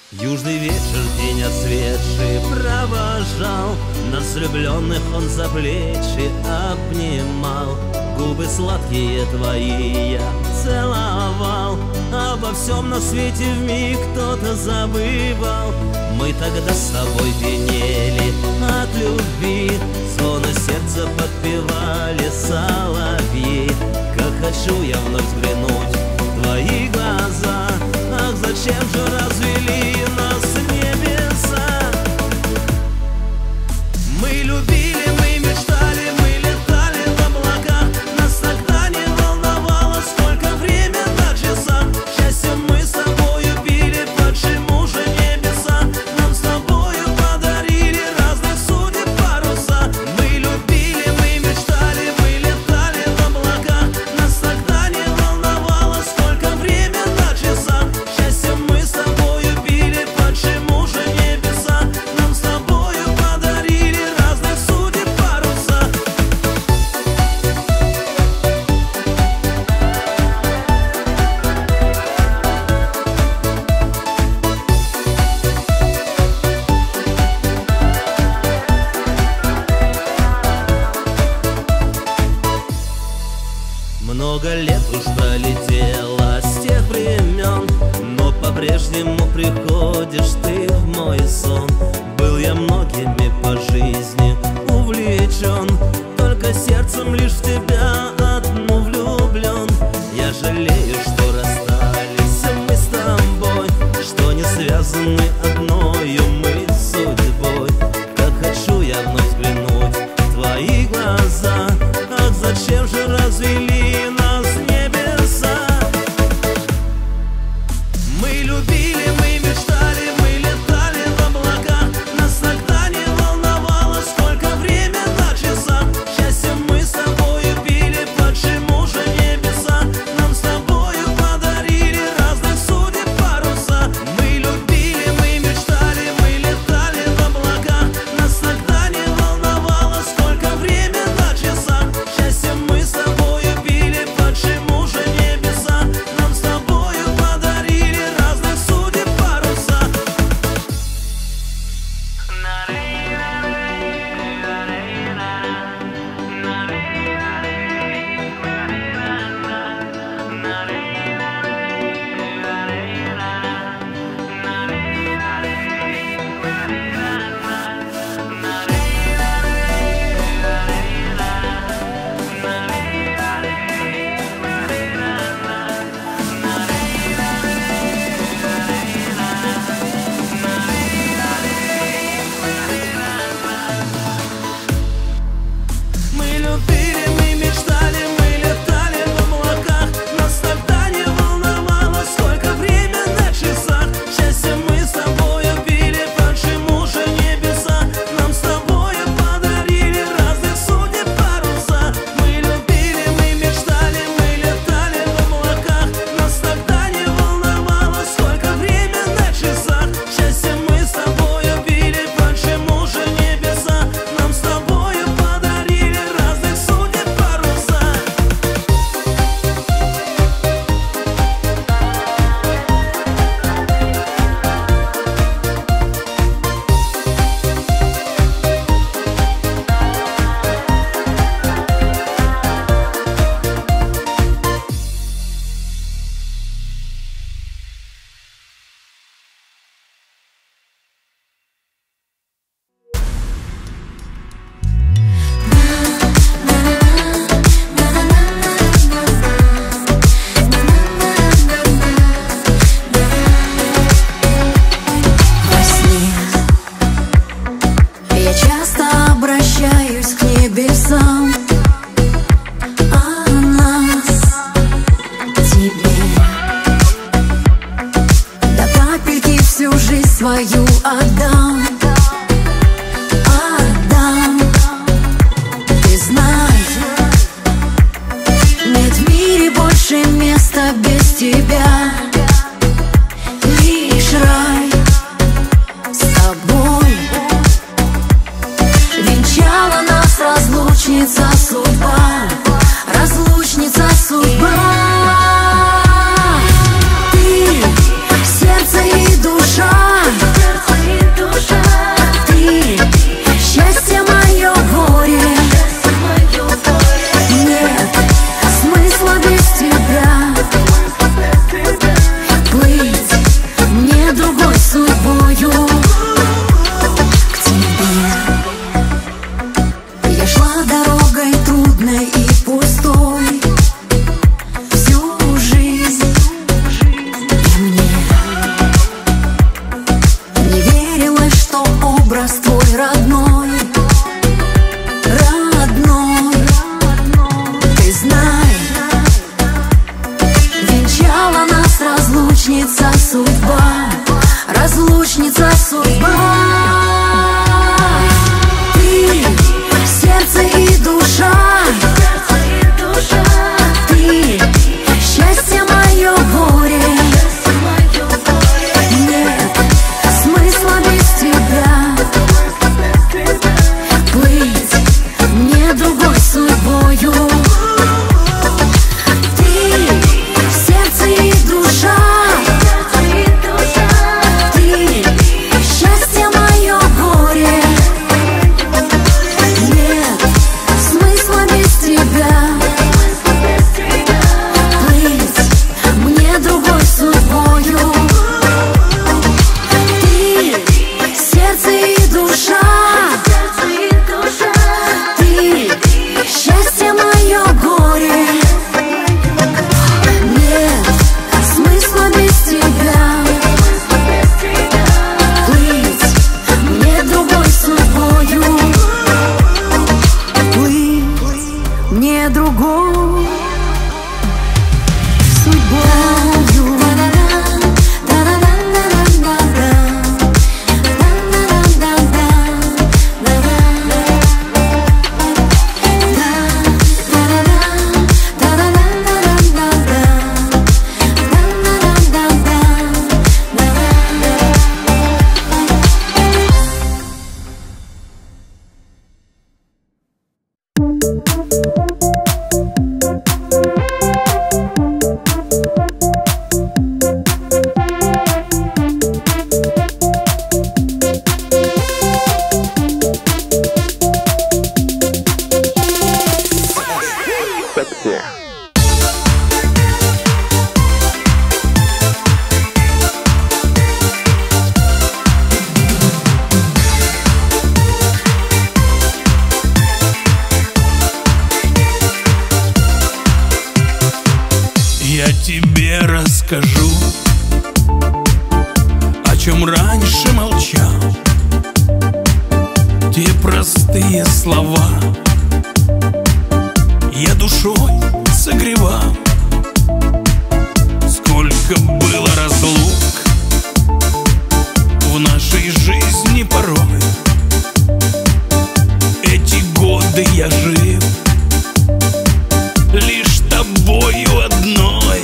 Южный вечер, день отсветший, провожал нас влюбленных, он за плечи обнимал. Губы сладкие твои я целовал, обо всем на свете вмиг кто-то забывал. Мы тогда с тобой пьянели от любви, звоны сердца подпевали соловьи. Как хочу я вновь взглянуть в твои глаза, ах, зачем же развели нас небеса? Мы любили, мы мечтали, мы летали в облаках. Нас тогда не волновало, сколько время на часах. Счастье мы с тобою пили, почему же небеса нам с тобою подарили разных судеб паруса? Мы любили, мы мечтали, мы летали в облаках. Нас тогда не волновало, сколько время на часах. Счастье мы с тобою пили, почему же небеса нам с тобою подарили разных судеб паруса? Много лет уж пролетело с тех времен, но по-прежнему приходишь ты в мой сон. Был я многими по жизни увлечен, только сердцем лишь в тебя одну влюблен. Я жалею, что расстались мы с тобой, что не связаны одною мы судьбой. Как хочу я вновь взглянуть в твои глаза, ах, зачем же развели нас небеса? Мы любили, мы мечтали, мы летали в облаках. Нас тогда не волновало, сколько время на часах. Счастье мы с тобою пили, почему же небеса нам с тобою подарили разных судеб паруса? Мы любили, мы мечтали, мы летали в облаках. Нас тогда не волновало, сколько время на часах. Счастье мы с тобою пили, почему же небеса нам с тобою подарили разных судеб паруса? Мы любили, мы мечтали, мы летали в облаках. Нас тогда не волновало, сколько время на часах. Счастье мы с тобою пили, почему же небеса нам с тобою подарили разных судеб паруса? Мы любили, мы мечтали, мы летали в облаках. Нас тогда не волновало, сколько время на часах. Счастье мы с тобою пили, почему же небеса нам с тобою подарили разных судеб паруса? Во сне я часто обращаюсь к небесам о нас, тебе. До капельки всю жизнь свою отдам, отдам. Ты знай, нет в мире больше места без тебя. Лишь рай с тобой венчала нас разлучница судьба, разлучница судьба. Ты сердце и душа. за судьба. Ты сердце и душа, ты счастье мое, горе. Нет смысла без тебя плыть мне другой судьбою. Ты сердце и душа, ты счастье мое, горе. Нет смысла без тебя плыть мне другой судьбою. Ты сердце и душа, ты счастье мое, горе. Нет смысла без тебя плыть мне другой судьбою. Плыть мне другой судьбою. Я тебе расскажу, о чем раньше молчал. Те простые слова я душой согревал. Сколько было разлук в нашей жизни порой. Эти годы я жил лишь тобою одной.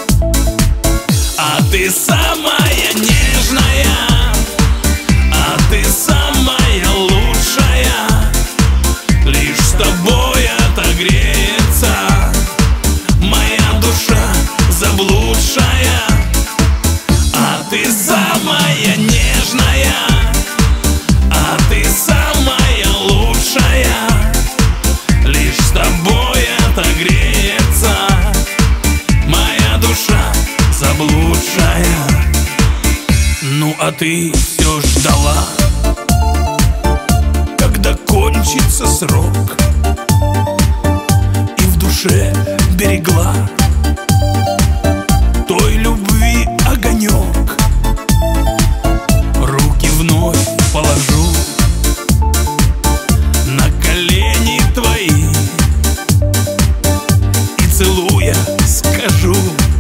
А ты самая нежная, а ты самая лучшая. Лишь с тобой отогреется моя душа заблудшая. А ты самая нежная, а ты самая лучшая. Лишь с тобой отогреется моя душа заблудшая. Ну а ты все ждала, когда кончится срок, и в душе берегла той любви огонек. Руки вновь положу на колени твои и целуя скажу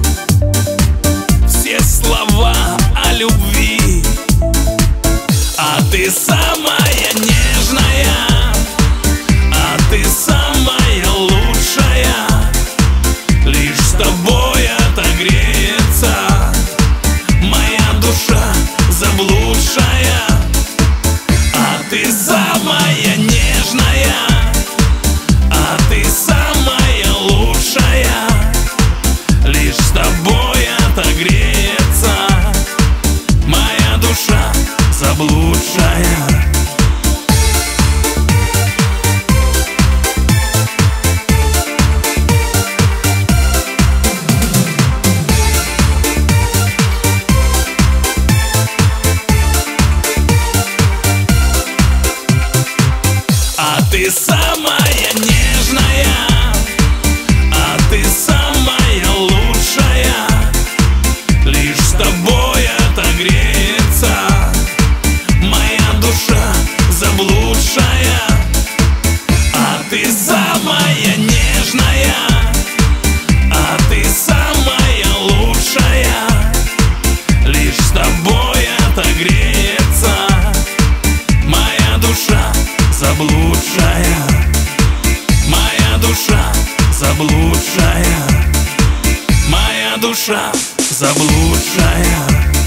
все слова о любви. А ты самая нежная, а ты самая лучшая. Лишь с тобой отогреется моя душа заблудшая. А ты самая нежная, а ты самая лучшая. Лишь с тобой отогреется моя душа заблудшая. А ты самая нежная, а ты самая лучшая. Лишь с тобой отогреется моя душа заблудшая. А ты самая нежная, а ты самая лучшая. Лишь с тобой отогреется душа заблудшая.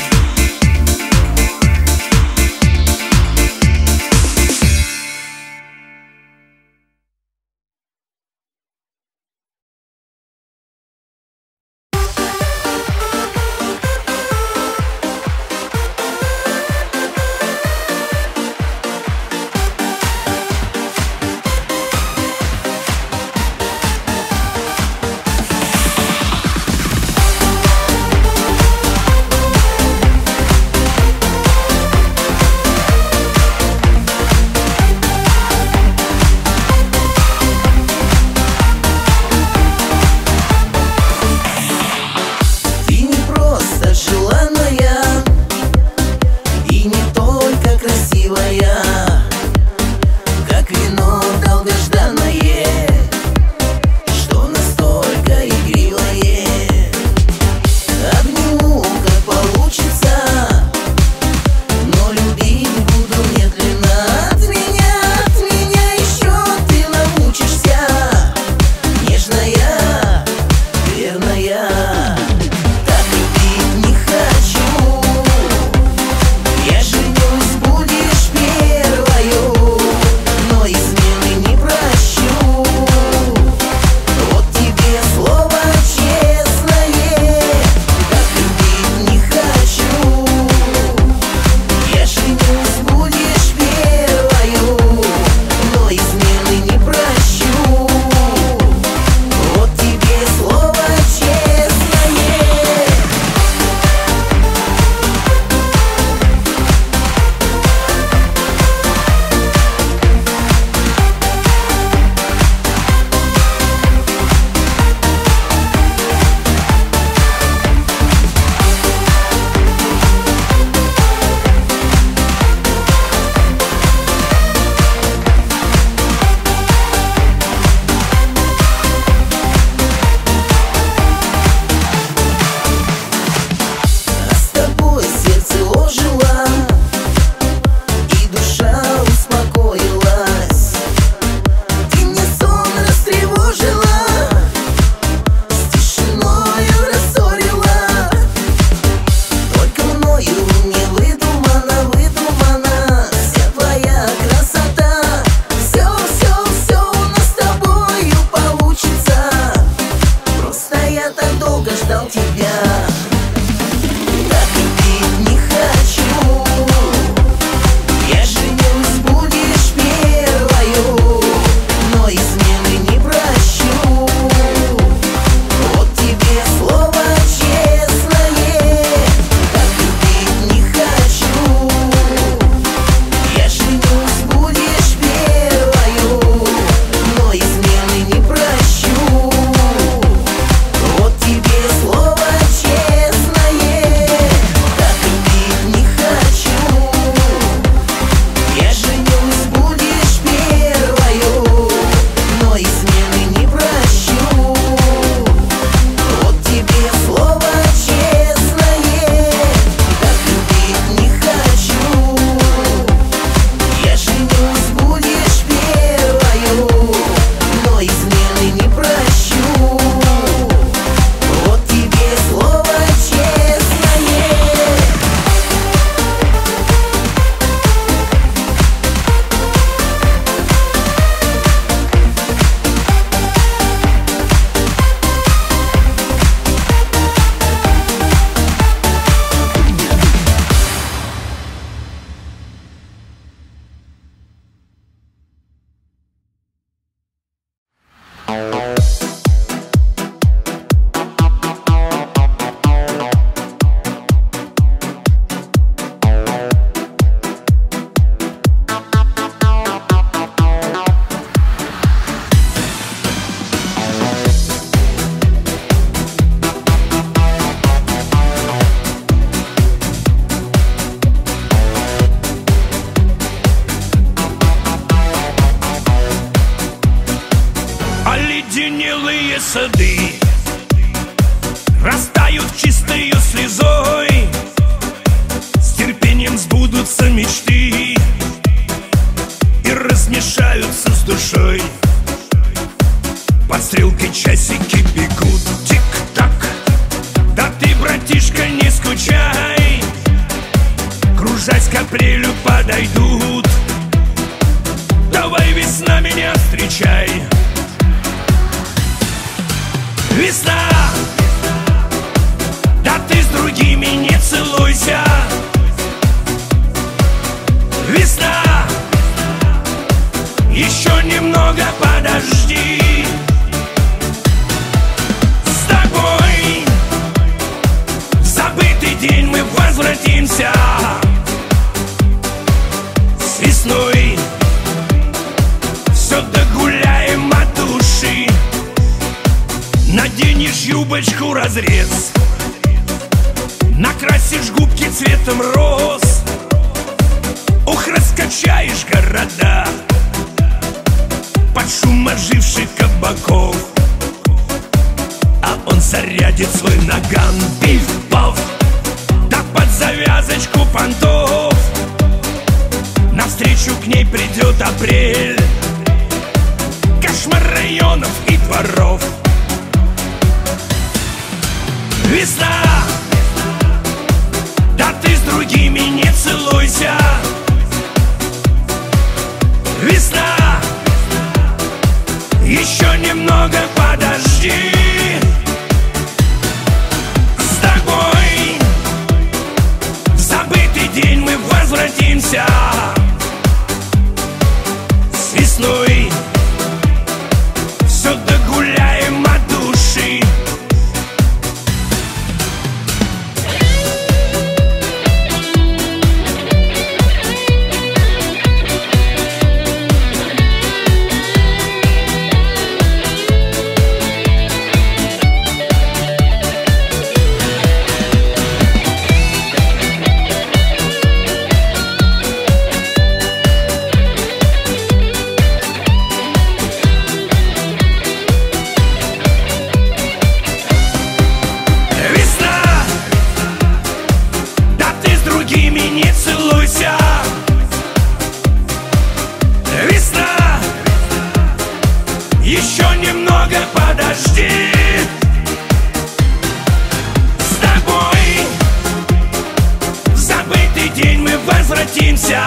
Оледенелые сады растают чистою слезой, с терпением сбудутся мечты и размешаются с душой. Под стрелкой часики бегут, тик-так, да к апрелю подойдут. Давай, весна, меня встречай. Весна, да ты с другими не целуйся. Весна, еще немного подожди. С тобой в забытый день мы возвратимся. С весной все догуляем от души. Наденешь юбочку разрез, накрасишь губки цветом роз. Ох, раскачаешь города под шум оживших кабаков. А он зарядит свой наган, пиф-паф, да под завязочку понтов. Навстречу к ней придет апрель, кошмар районов и дворов. Весна, да ты с другими не целуйся. Весна, еще немного подожди. С тобой в забытый день мы возвратимся. С весной все догуляем от души. Не целуйся. Весна, еще немного подожди. С тобой в забытый день мы возвратимся.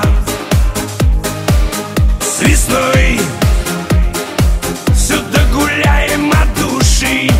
С весной все догуляем от души.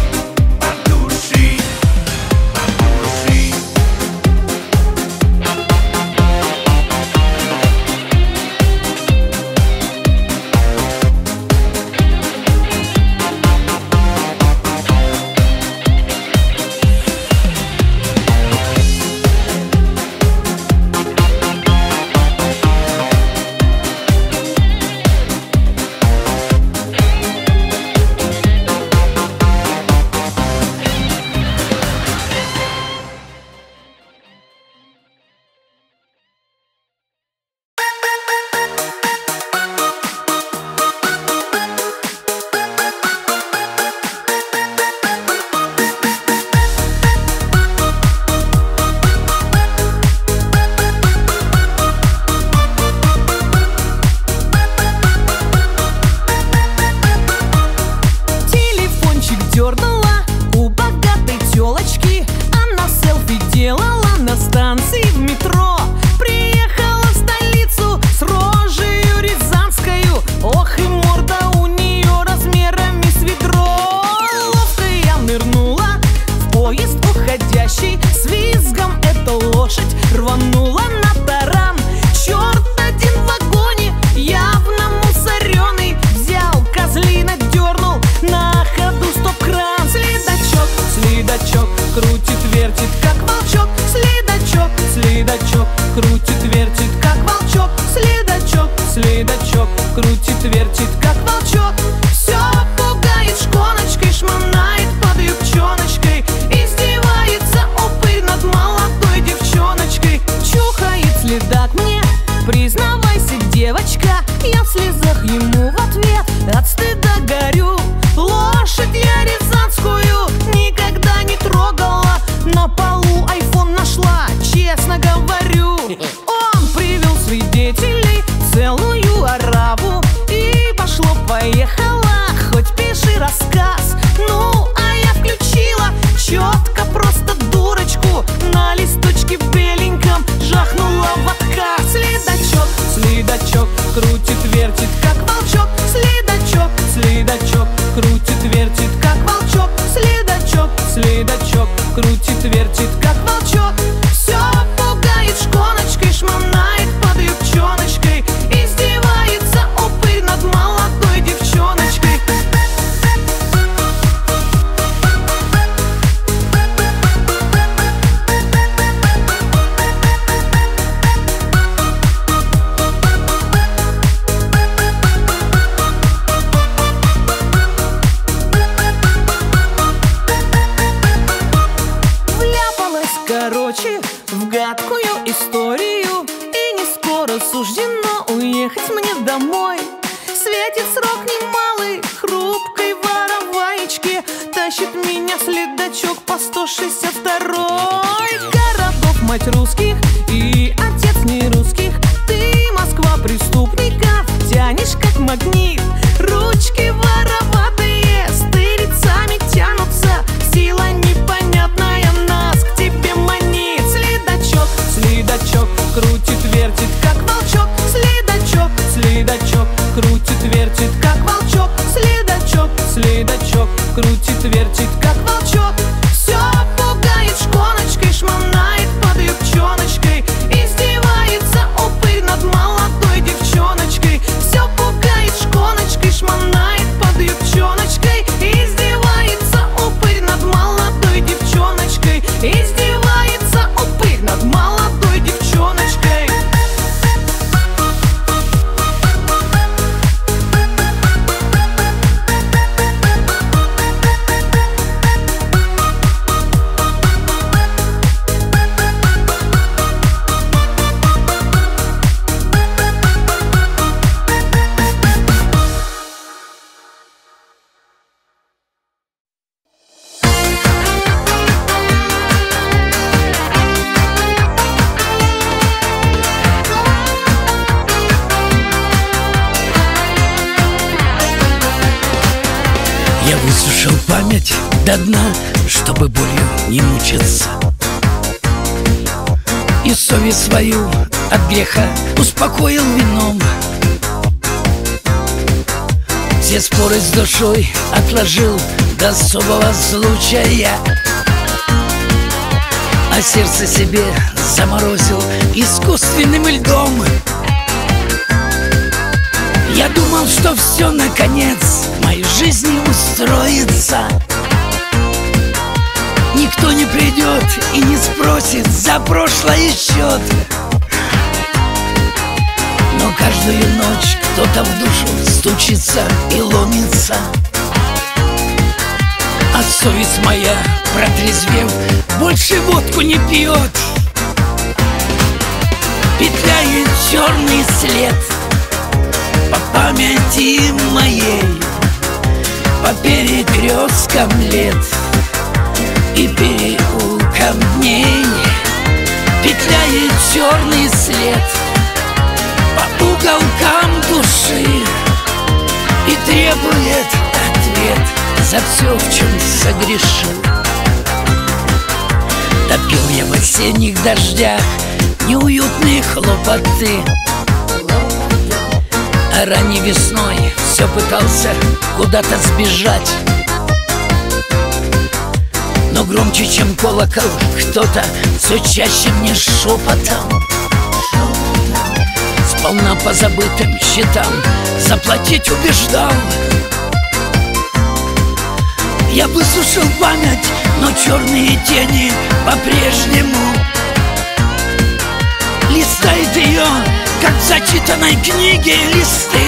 грустную историю, и не скоро суждено уехать мне домой. Светит срок немалый, хрупкой вороваечке, тащит меня следачок по 162-й. Городов мать русских и отец не русских, ты, Москва преступников, тянешь как магнит. Ручки вороватые стырицами тянутся, сила непонятная нас к тебе манит. Следачок, следачок, крутит, вертит, как волчок. Следачок, следачок, крутит, вертит, как волчок. Следачок, следачок, крутит, вертит, как волчок. Все пугает шконочкой, шмонает под юбчоночкой, издевается упырь над молодой девчоночкой. Все пугает шконочкой, шмонает под юбчоночкой, издевается упырь над молодой девчоночкой, издевается упырь над молодой девчоночкой. Я высушил память до дна, чтобы болью не мучиться, и совесть свою от греха успокоил вином. Все споры с душой отложил до особого случая, а сердце себе заморозил искусственным льдом. Я думал, что все наконец в моей жизни устроится, никто не придет и не спросит за прошлый счет. Но каждую ночь кто-то в душу стучится и ломится, а совесть моя, протрезвев, больше водку не пьет. Петляет черный след по памяти моей, по перекресткам лет и переулкам дней. Петляет черный след по уголкам души и требует ответ за все, в чем согрешил. Топил я в осенних дождях неуютные хлопоты, а ранней весной все пытался куда-то сбежать. Но громче, чем колокол, кто-то все чаще мне шепотом сполна по забытым счетам заплатить убеждал. Я высушил память, но черные тени по-прежнему листает ее, как в зачитанной книге листы,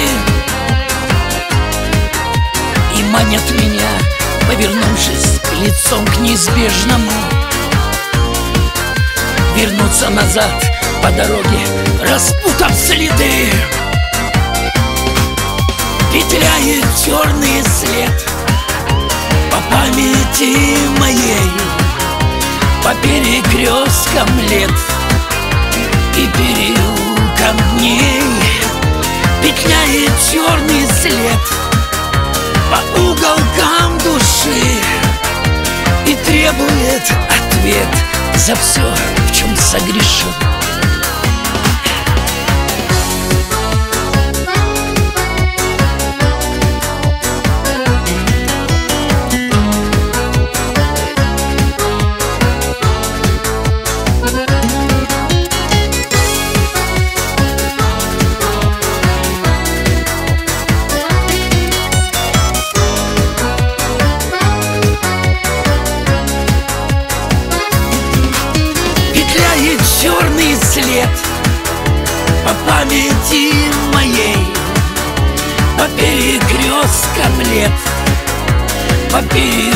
и манят меня, повернувшись лицом к неизбежному, вернуться назад по дороге, распутав следы. Петляет черный след по памяти моей, по перекресткам лет и переулкам дней. Петляет черный след по уголкам души и требует ответ за все, в чем согрешил. Черный след по памяти моей, по перекресткам лет, по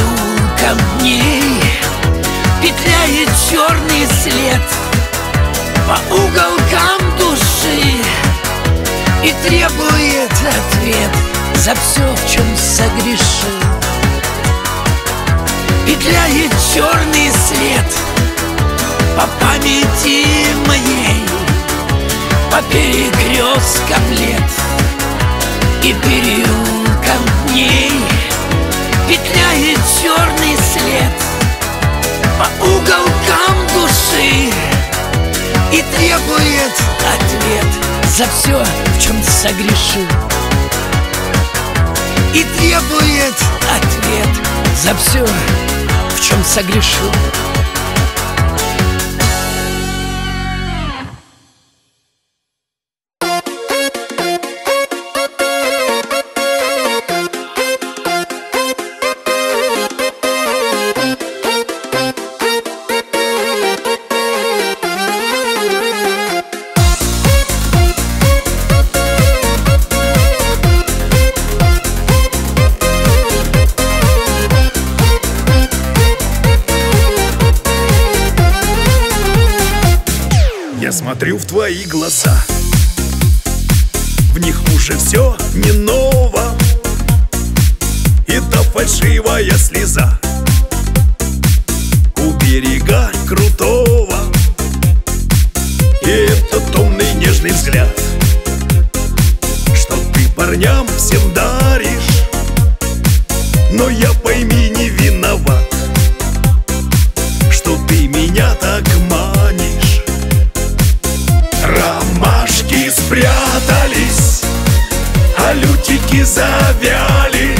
переулкам дней. Петляет черный след по уголкам души и требует ответ за все, в чем согрешил. Петляет черный след по памяти моей, по перекресткам лет и переулкам дней. Петляет черный след по уголкам души и требует ответ за все, в чем согрешил. И требует ответ за все, в чем согрешил. Я смотрю в твои глаза, в них уже все не ново, и та фальшивая слеза у берега крутого, и этот томный нежный взгляд, что ты парням всем даришь. Но я, пойми, не виноват, что ты меня так манишь. Ромашки спрятались, а лютики завяли.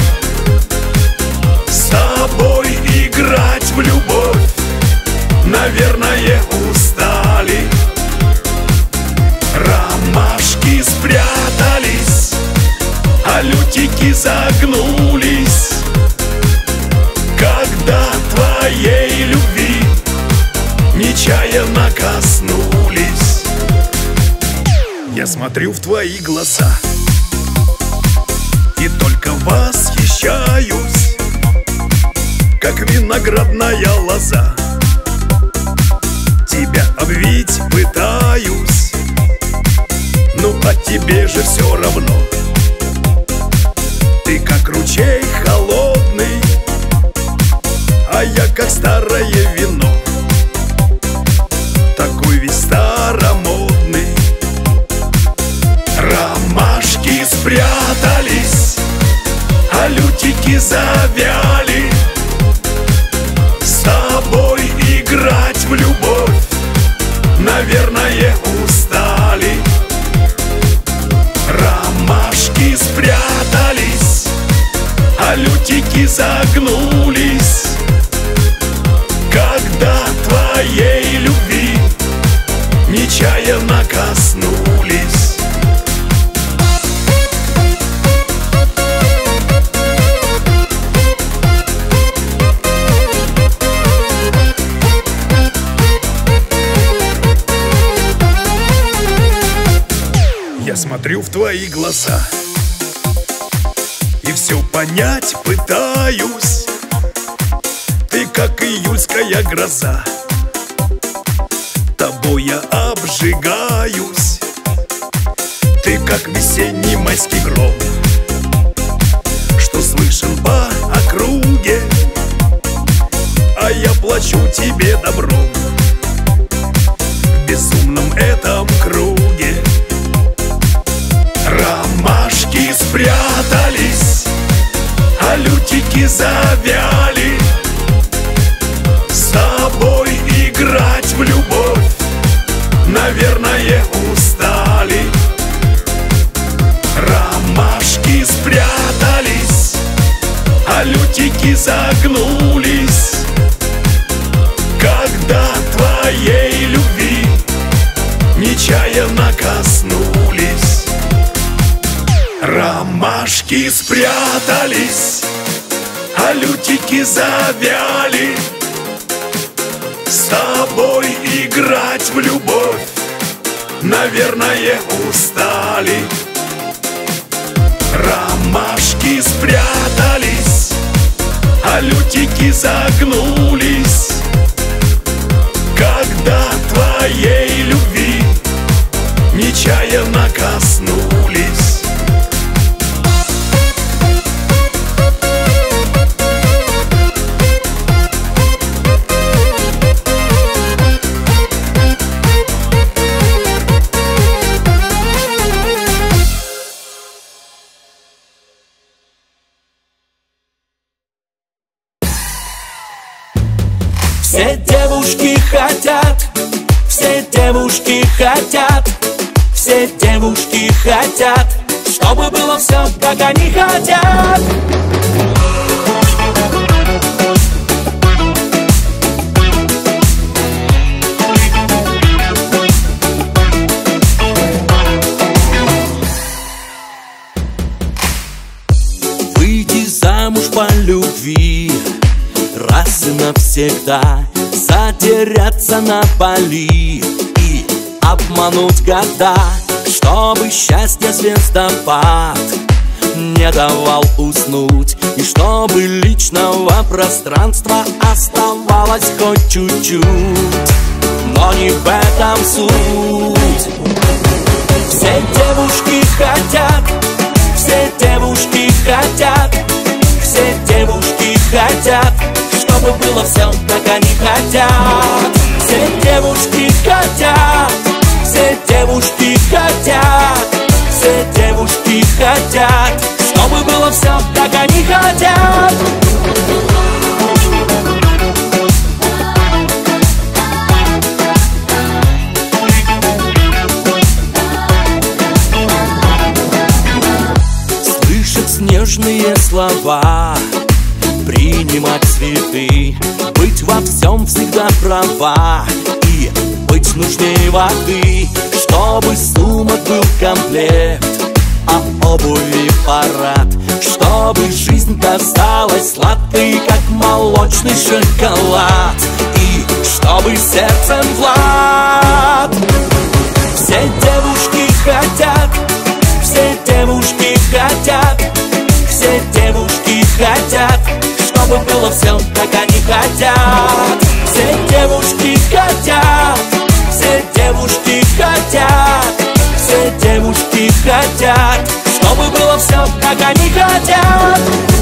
С тобой играть в любовь, наверное, устали. Ромашки спрятались, а лютики загнулись, когда твоей любви нечаянно коснулись. Я смотрю в твои глаза и только восхищаюсь, как виноградная лоза. Тебя обвить пытаюсь, ну а тебе же все равно. Ты как ручей холодный, а я как старое вино, такой весь старомодный. Ромашки спрятались, а лютики завяли. С тобой играть в любовь, наверное, устали. Ромашки спрятались, а лютики загнулись, когда твоей любви нечаянно коснулись. Я смотрю в твои глаза и все понять пытаюсь. Ты как июльская гроза, тобой я обжигаюсь. Ты как весенний майский гром, что слышен по округе, а я плачу тебе добром в безумном этом круге. Ромашки спрятались, а лютики завяли. С тобой играть в любовь, наверное, устали. Ромашки спрятались, а лютики загнулись, когда твоей любви нечаянно коснулись. Ромашки спрятались, а лютики завяли. С тобой играть в любовь, наверное, устали. Ромашки спрятались, а лютики загнулись, когда твоей любви хотят, все девушки хотят, все девушки хотят, чтобы было все, как они хотят. Выйти замуж по любви раз и навсегда, затеряться на пали и обмануть года, чтобы счастье звездопад не давал уснуть, и чтобы личного пространства оставалось хоть чуть-чуть. Но не в этом суть. Все девушки хотят, все девушки хотят, все девушки хотят, чтобы было все, как они хотят. Все девушки хотят, все девушки хотят, все девушки хотят, чтобы было все, как они хотят. Слышать снежные слова, принимать цветы, быть во всем всегда права и быть нужнее воды, чтобы сумок был комплект, а обуви парад, чтобы жизнь казалась сладкой, как молочный шоколад, и чтобы сердцем Влад. Все девушки хотят, все девушки хотят, все девушки хотят, чтобы было все, как они хотят. Все девушки хотят, все девушки хотят, все девушки хотят, чтобы было все, как они хотят.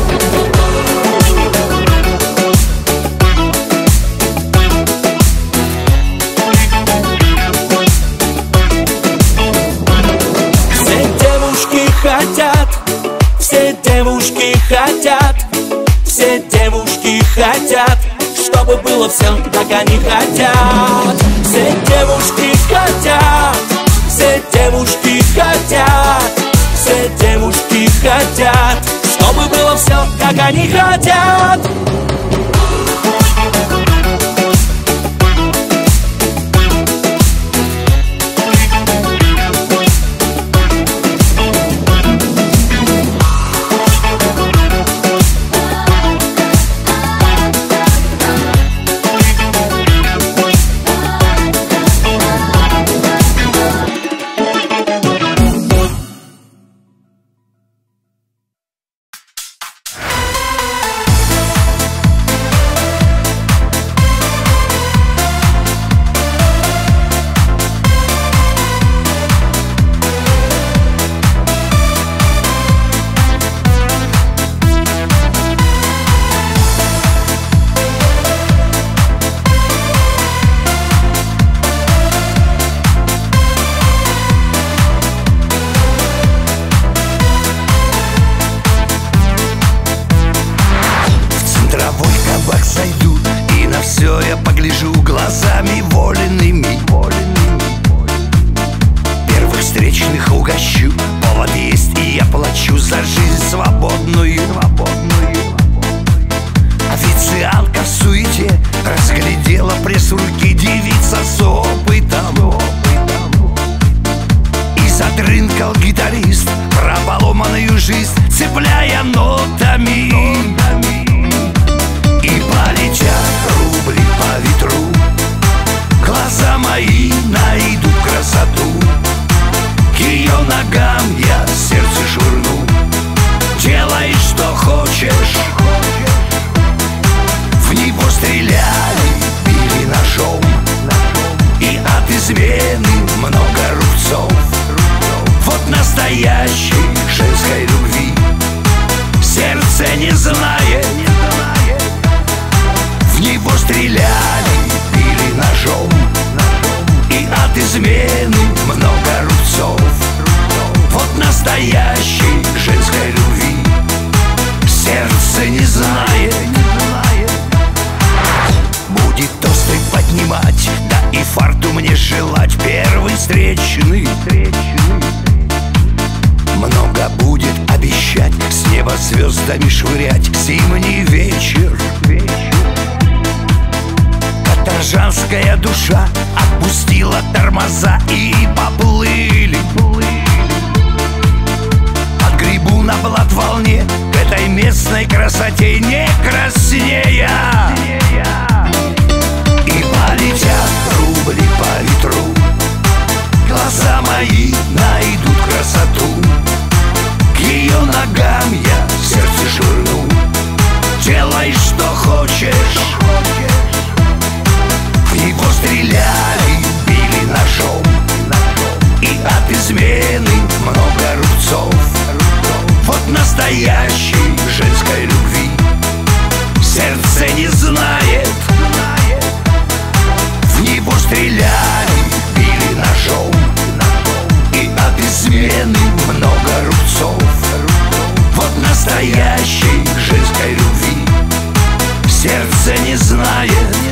Все девушки хотят, все девушки хотят, все девушки хотят, чтобы было все, как они хотят. Все девушки хотят, все девушки хотят, все девушки хотят, чтобы было все, как они хотят. звездами швырять зимний вечер. Каторжанская душа отпустила тормоза и поплыли. Отгребу на плат-волне к этой местной красоте не краснея. И полетят рубли по ветру, глаза мои найдут красоту. К ее ногам я сердце швырну. Делай, что хочешь. В него стреляли, били ножом, и от измены много рубцов. Вот настоящей женской любви сердце не знает. В него стреляли, били ножом, и от измены много рубцов. Вот настоящей женской любви сердце не знает.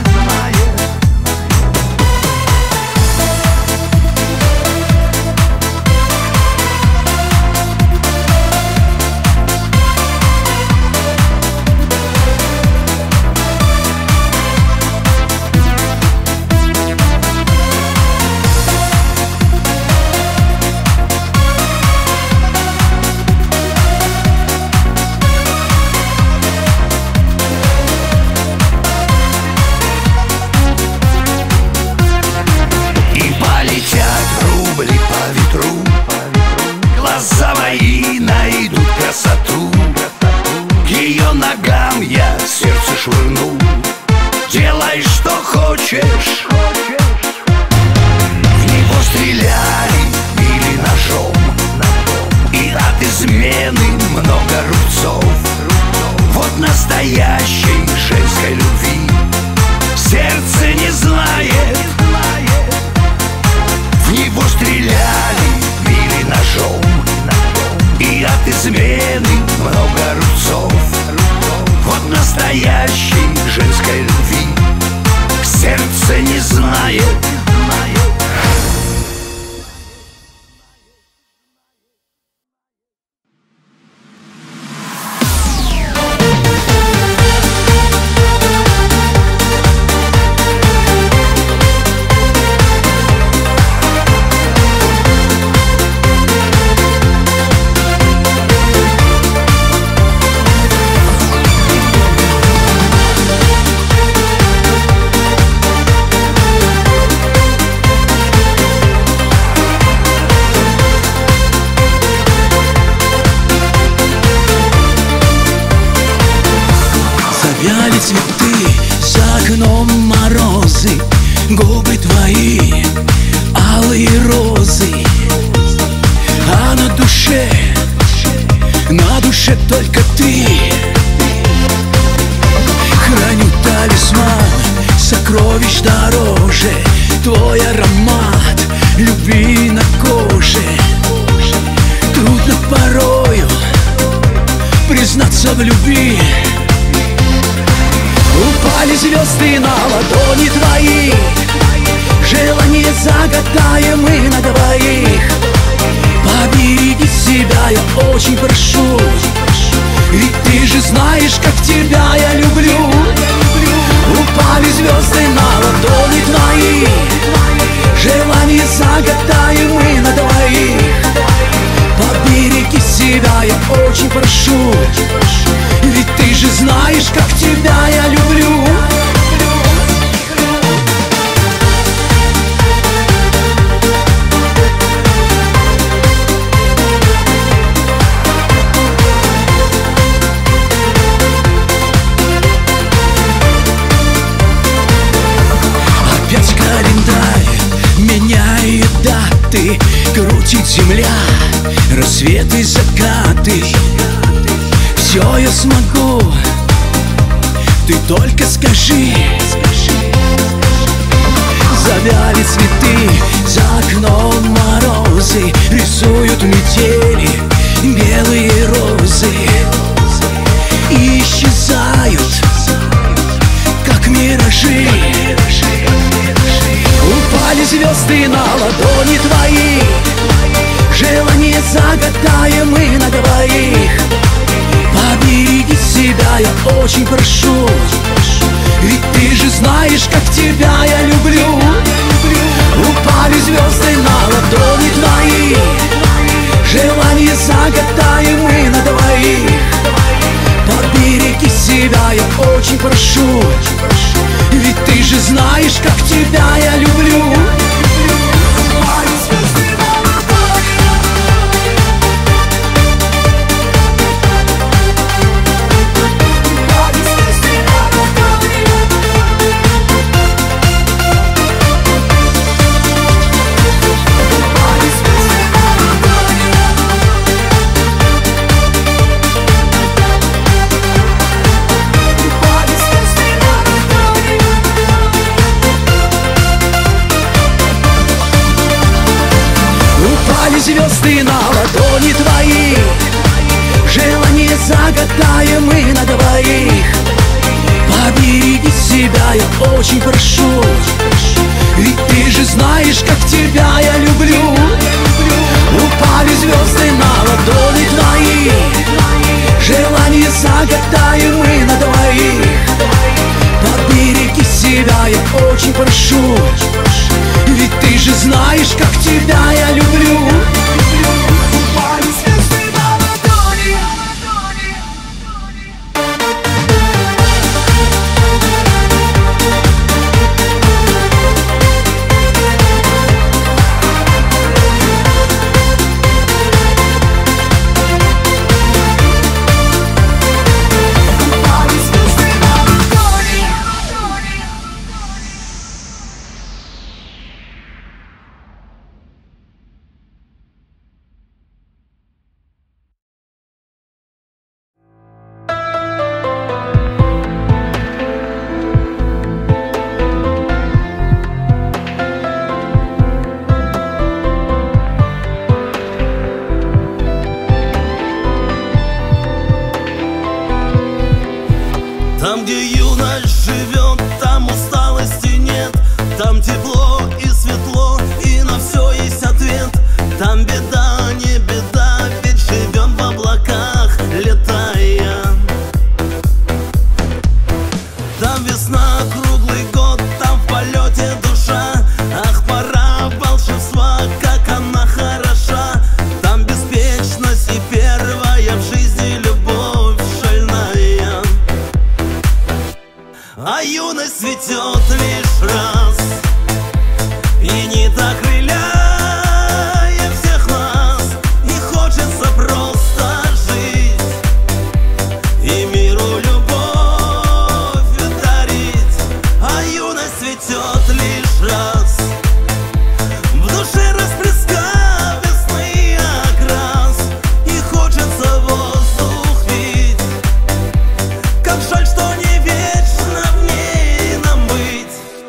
Глаза мои найдут красоту. К ее ногам я сердце швырну. Делай, что хочешь. В него стреляли, били ножом, и от измены много рубцов. Вот настоящей женской любви сердце не знает. В него стреляли, били ножом, и от измены много рубцов. Вот настоящей женской любви сердце не знает. Завяли цветы, за окном морозы, губы твои, алые розы. А на душе только ты. Храню талисман, сокровищ дороже, твой аромат любви на коже. Трудно порою признаться в любви. Упали звезды на ладони твои, желание загадаем мы на двоих. Побереги себя, я очень прошу, ведь ты же знаешь, как тебя я люблю. Упали звезды на ладони твои, желание загадаем мы на двоих. Побереги себя, я очень прошу, ведь ты же знаешь, как тебя я люблю. Опять календарь меняет даты, крутит земля, рассветы, закаты. Все я смогу, ты только скажи. Завяли цветы, за окном морозы, рисуют метели белые розы. И исчезают, как миражи. Упали звезды на ладони твои, желание загадаем мы на двоих. я очень прошу, ведь ты же знаешь, как тебя я люблю. Упали звезды на ладони твои, желание загадаем мы на двоих. Побереги себя, я очень прошу, ведь ты же знаешь, как тебя я люблю. Звезды на ладони твои, желание загадаем мы на двоих. Побереги себя, я очень прошу, ведь ты же знаешь, как тебя я люблю. Упали звезды на ладони твои, желание загадаем мы на двоих. Побереги себя, я очень прошу, ведь ты же знаешь, как тебя я люблю. Там, где юность живет, там усталости нет. Там тепло и светло, и на все есть ответ. Там беда, не беда, ведь живем в облаках, летая. Там весна круглый год, там в полете душа. Ах, пора волшебства, как она хороша. Там беспечность и первая в жизни любовь шальная. А юность цветет лишь раз, и не так крыляя всех нас. И хочется просто жить и миру любовь дарить. А юность цветет лишь раз, в душе расплескав весны окрас. И хочется воздух пить, как жаль, что не вечно в ней нам быть.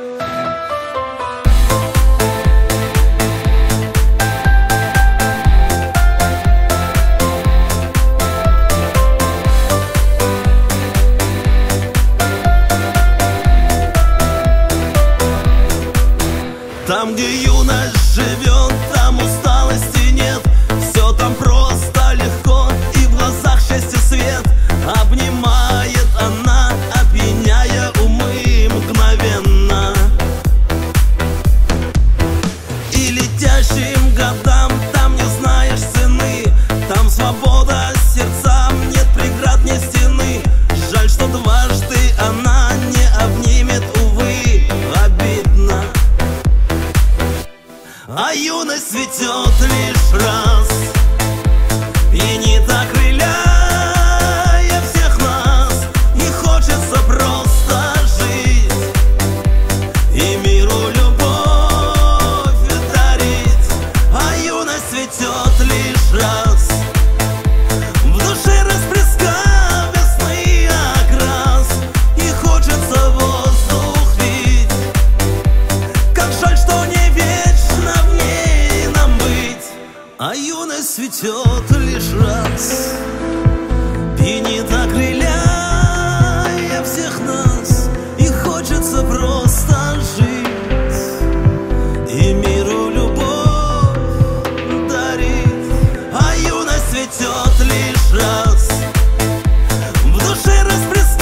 Там, где юность живет, там усталости нет. Все там просто легко, и в глазах счастье свет. Обнимает она, опьяняя умы мгновенно. И летящим годам там не знаешь цены. Там свобода сердцам, нет преград, нет стены. Жаль, что дважды она не обнимет, увы, обидно. А юность цветет лишь раз, и не так крыляя всех нас. И хочется просто жить и миру любовь дарить. А юность цветет лишь раз, в душе расплескав весны окрас. И хочется воздух пить, как жаль, что не вечно в ней нам быть. А юность цветет лишь раз, и не так крыляя всех нас. И хочется просто жить и миру любовь дарить. А юность цветет лишь раз, в душе расплескав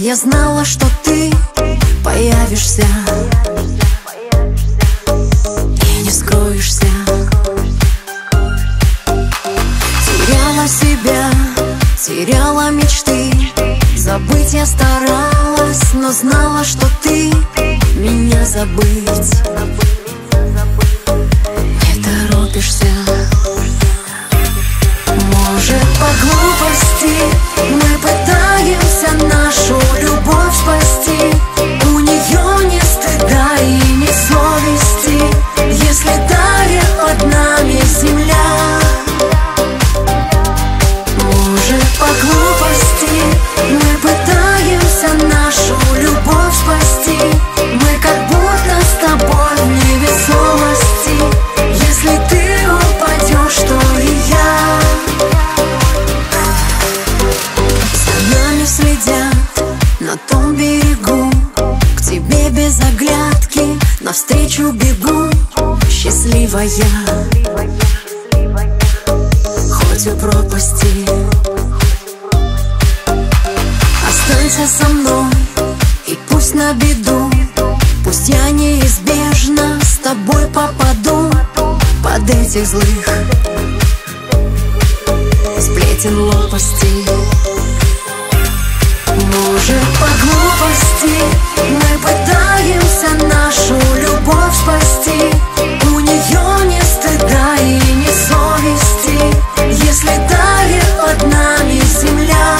Я знала, что ты появишься и не скроешься. Теряла себя, теряла мечты. Забыть я старалась, но знала, что ты меня забыть не торопишься. Может, по глупости мы пытаемся нашу любовь спасти. У нее ни стыда и ни совести, если тает под нами земля. Может, по глупости мы пытаемся нашу любовь спасти. Мы как будто с тобой в невесомости. Если ты упадешь, то и я. За нами следят на том берегу, к тебе без оглядки навстречу бегу. Счастливая, хоть у пропасти. Останься со мной, и пусть на беду, пусть я неизбежно с тобой попаду под этих злых сплетен лопастей. Может, по глупости мы пытаемся нашу любовь спасти. У нее ни стыда и ни совести, если тает под нами земля.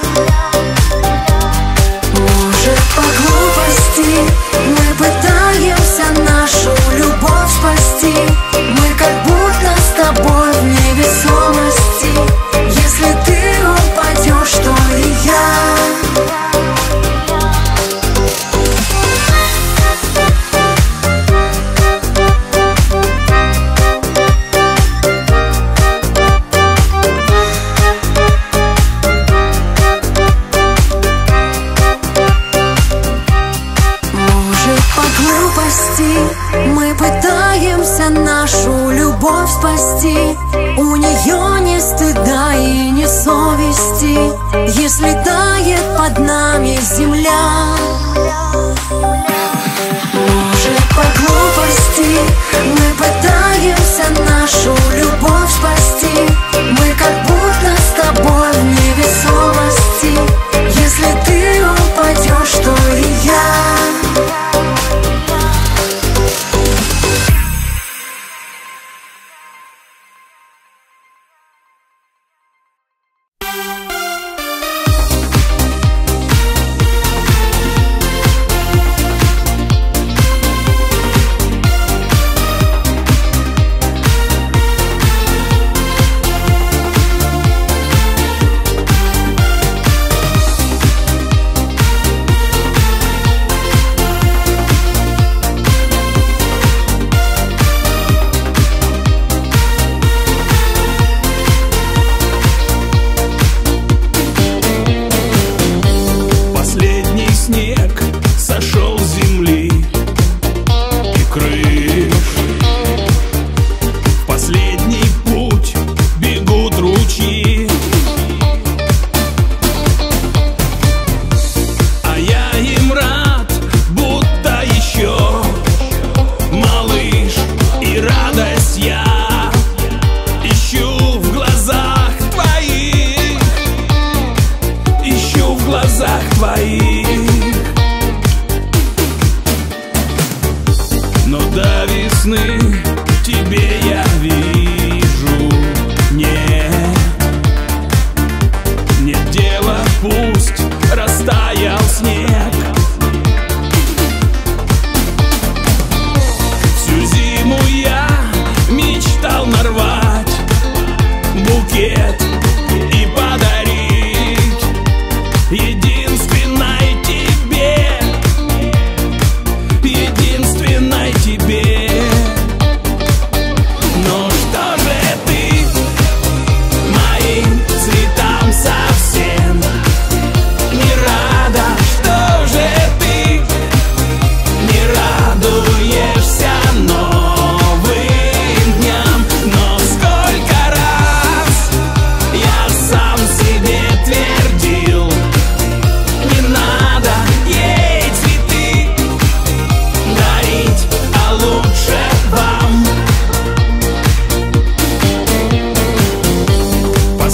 Может, по глупости мы пытаемся нашу любовь спасти. Мы как будто с тобой в невесомости. Если ты упадешь, то и я. Мы пытаемся нашу любовь спасти. У нее ни стыда и ни совести, если тает под нами земля. Может, по глупости мы пытаемся нашу любовь спасти. Мы как будто с тобой в невесомости. Если ты упадешь, то и я.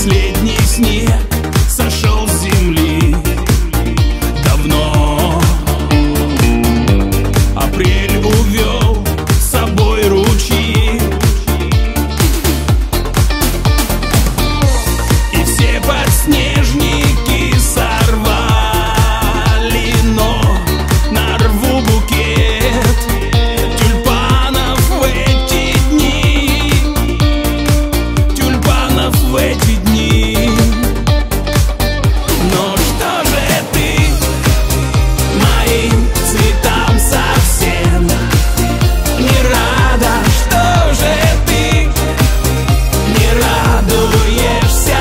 последний снег сошел с земли давно. Апрель увел с собой ручьи, и все подснежники сорвали, но нарву букет тюльпанов в эти дни, тюльпанов в эти дни. Но что же ты моим цветам совсем не рада? Что же ты не радуешься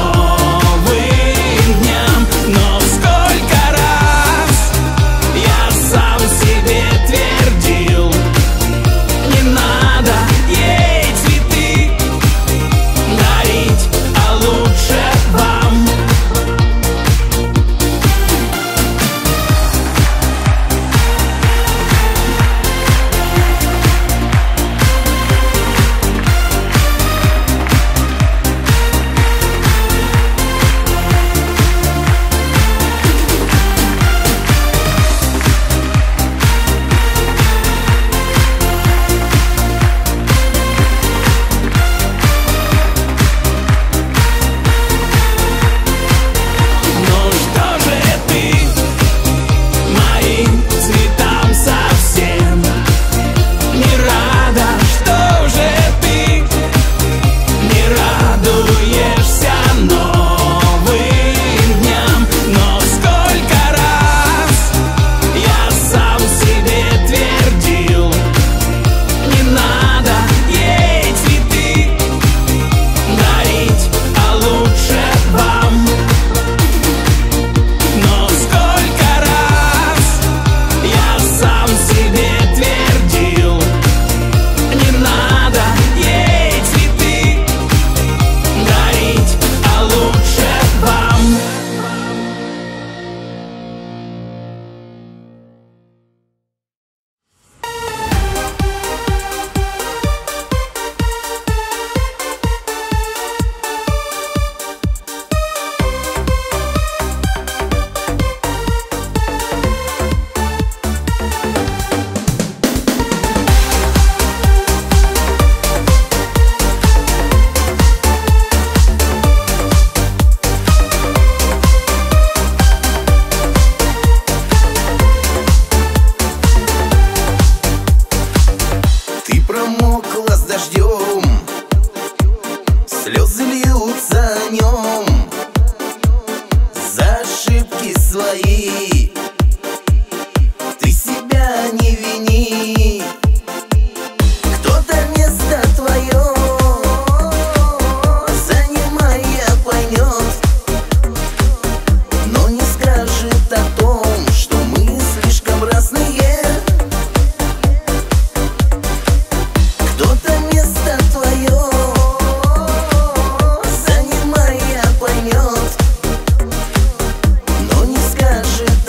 новым дням? Но сколько раз я сам себе твердил: не надо ей цветы дарить, а лучше вам. Ну что же ты моим цветам совсем не рада? Что же ты не радуешься новым дням? Но сколько раз я сам себе твердил: не надо ей цветы дарить, а лучше вам. Но сколько раз я сам себе твердил: не надо ей цветы дарить, а лучше вам. Ты промокла с дождем, слезы льются о нем. За ошибки свои ты себя не вини. Кто-то место твое занимая поймет, но не скажет о том, что мы слишком разные. Кто-то место твое занимая поймет, но не скажет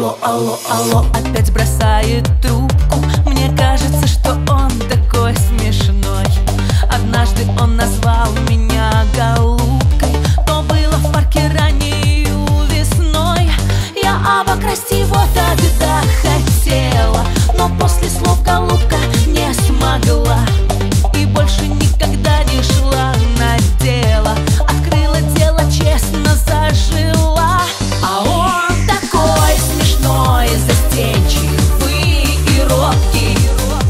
Алло, алло, алло, опять бросает трубку. Мне кажется, что он такой смешной. Однажды он назвал меня голубкой. То было в парке раннею весной. Я обокрасть его тогда хотела, но после слов голубка не смогла. И больше никогда не шла на дело. Открыла дело, честно зажила. А он такой смешной, застенчивый и робкий.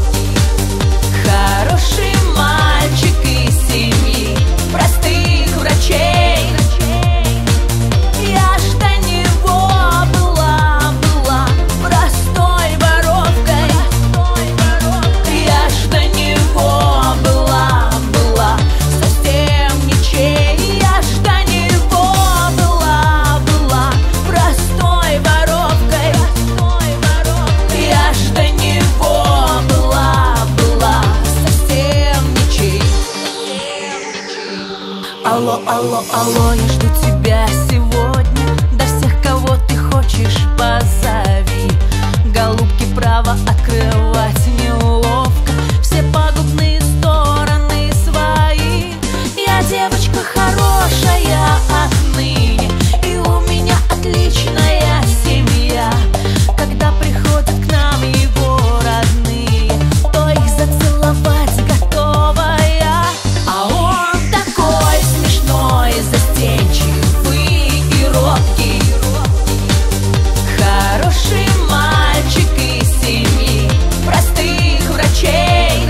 Хороший мальчик из семьи простых врачей. Я ж до него была простой воровкой. Я ж до него была совсем ничей. Я ж до него была простой воровкой. Я ж до него была совсем ничей. Алло, алло, алло, я жду тебя сегодня. До всех, кого ты хочешь, позови. Голубки, право открывать неловко. Все пагубные стороны свои. Я девочка хорошая отныне, и у меня отличная семья. Когда приходят к нам его родные, то их зацеловать готова я. А он такой смешной, застенчивый и робкий. Хороший мальчик из семьи простых врачей.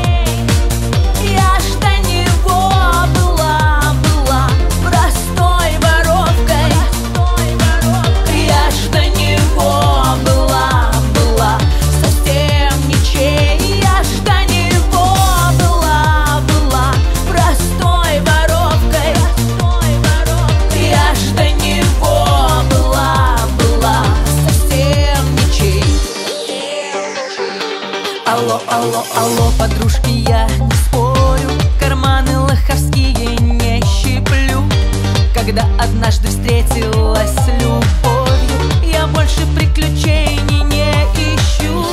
Я ж до него была простой воровкой. Я ж до него была совсем ничей. Я ж до него была простой воровкой. Я ж до него была совсем ничей. Алло, алло, алло, подружки, я не спорю, карманы лоховские не щиплю. Когда однажды встретилась с любовью, я больше приключений не ищу.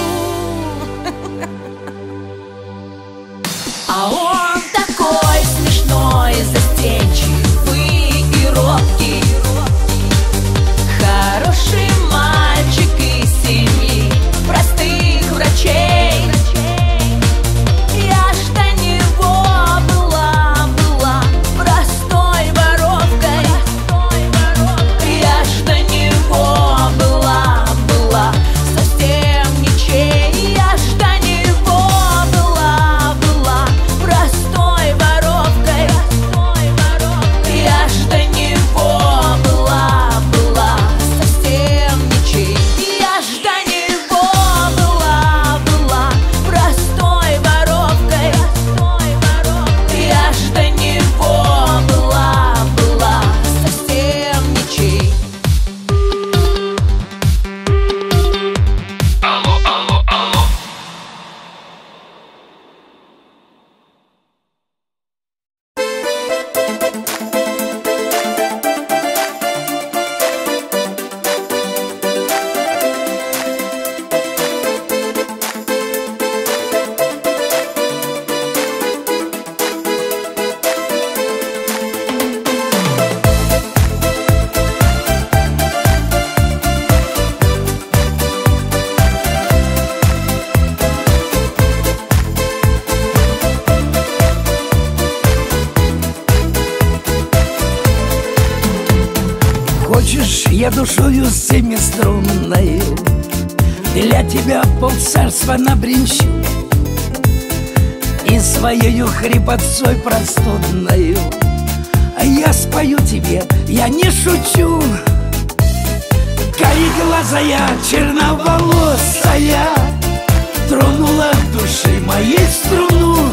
А он такой смешной, застенчивый и робкий. Хороший мальчик из семьи простых врачей. Я ж до него была простой воровкой. Я ж до него была совсем ничей. Я ж до него была простой воровкой. Я ж до него была совсем ничей. Я ж до него была простой воровкой. Я ж до него была совсем ничей. Алло, алло, алло. Хочешь, я душою семиструнною для тебя полцарства набринчу, и своею хрипотцой простудною а я спою тебе, я не шучу. Кареглазая, черноволосая тронула души моей струну.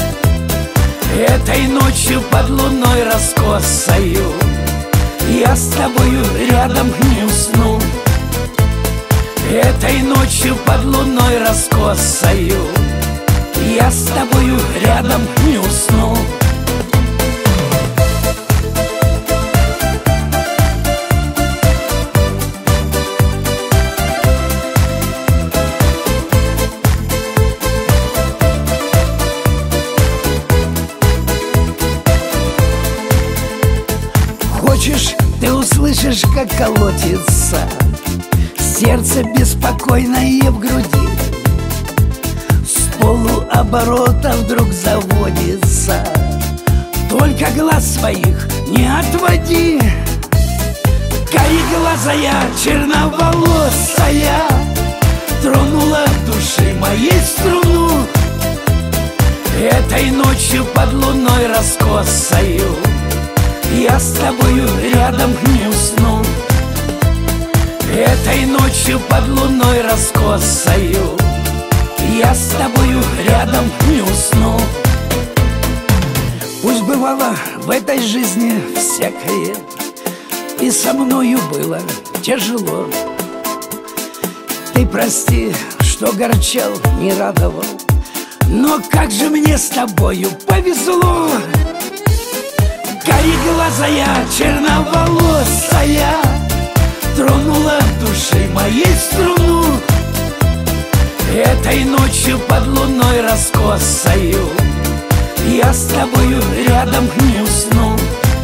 Этой ночью под луной раскосою я с тобою рядом не усну. Этой ночью под луной раскосою я с тобою рядом не усну. слышишь, как колотится сердце беспокойное в груди? С полуоборота вдруг заводится. Только глаз своих не отводи. Кареглазая, черноволосая тронула души моей струну. Этой ночью под луной раскосою я с тобою рядом не усну. Этой ночью под луной раскосою я с тобою рядом не усну. Пусть бывало в этой жизни всякое, и со мною было тяжело. Ты прости, что горчал, не радовал, но как же мне с тобою повезло. Кареглазая, черноволосая тронула души моей струну. Этой ночью под луной раскосою я с тобою рядом не усну.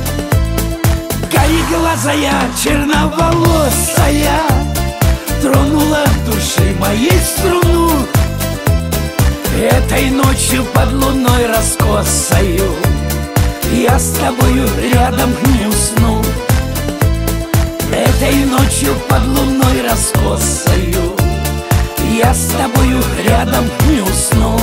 Кареглазая, черноволосая тронула души моей струну. Этой ночью под луной раскосою я с тобою рядом не усну. Этой ночью под луной раскосою я с тобою рядом не усну.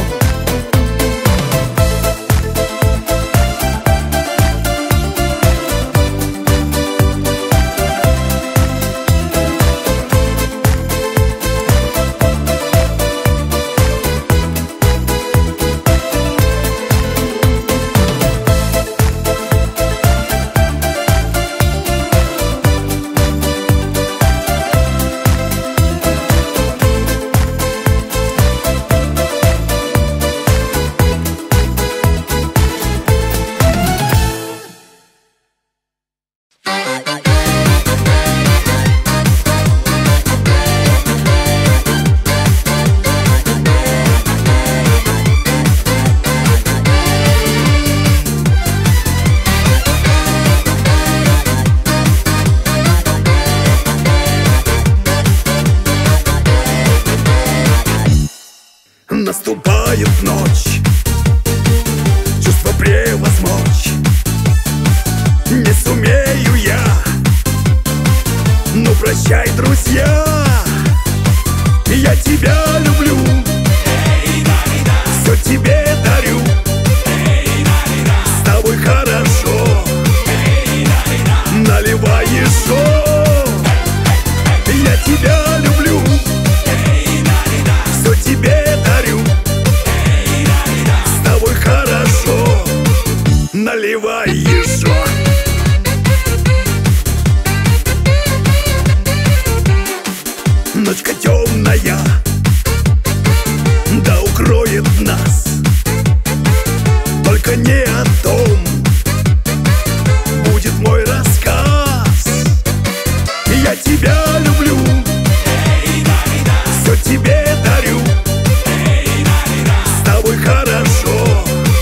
Наступает ночь, чувство превозмочь не сумею я. Ну прощай, друзья, я тебя люблю, все тебе дарю, с тобой хорошо, наливай еще. Я тебя люблю, все тебе дарю, с тобой хорошо, наливай еще. Ночка темная, да укроет нас, только не о том будет мой рассказ. Я тебя люблю, все тебе дарю, с тобой хорошо,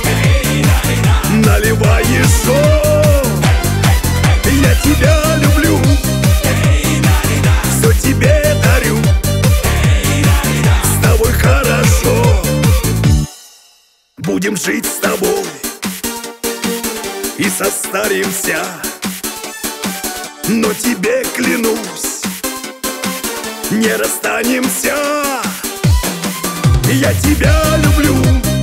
наливай еще. Я тебя люблю, все тебе дарю, с тобой хорошо, будем жить с тобой и состаримся. Но тебе клянусь, не расстанемся. Я тебя люблю,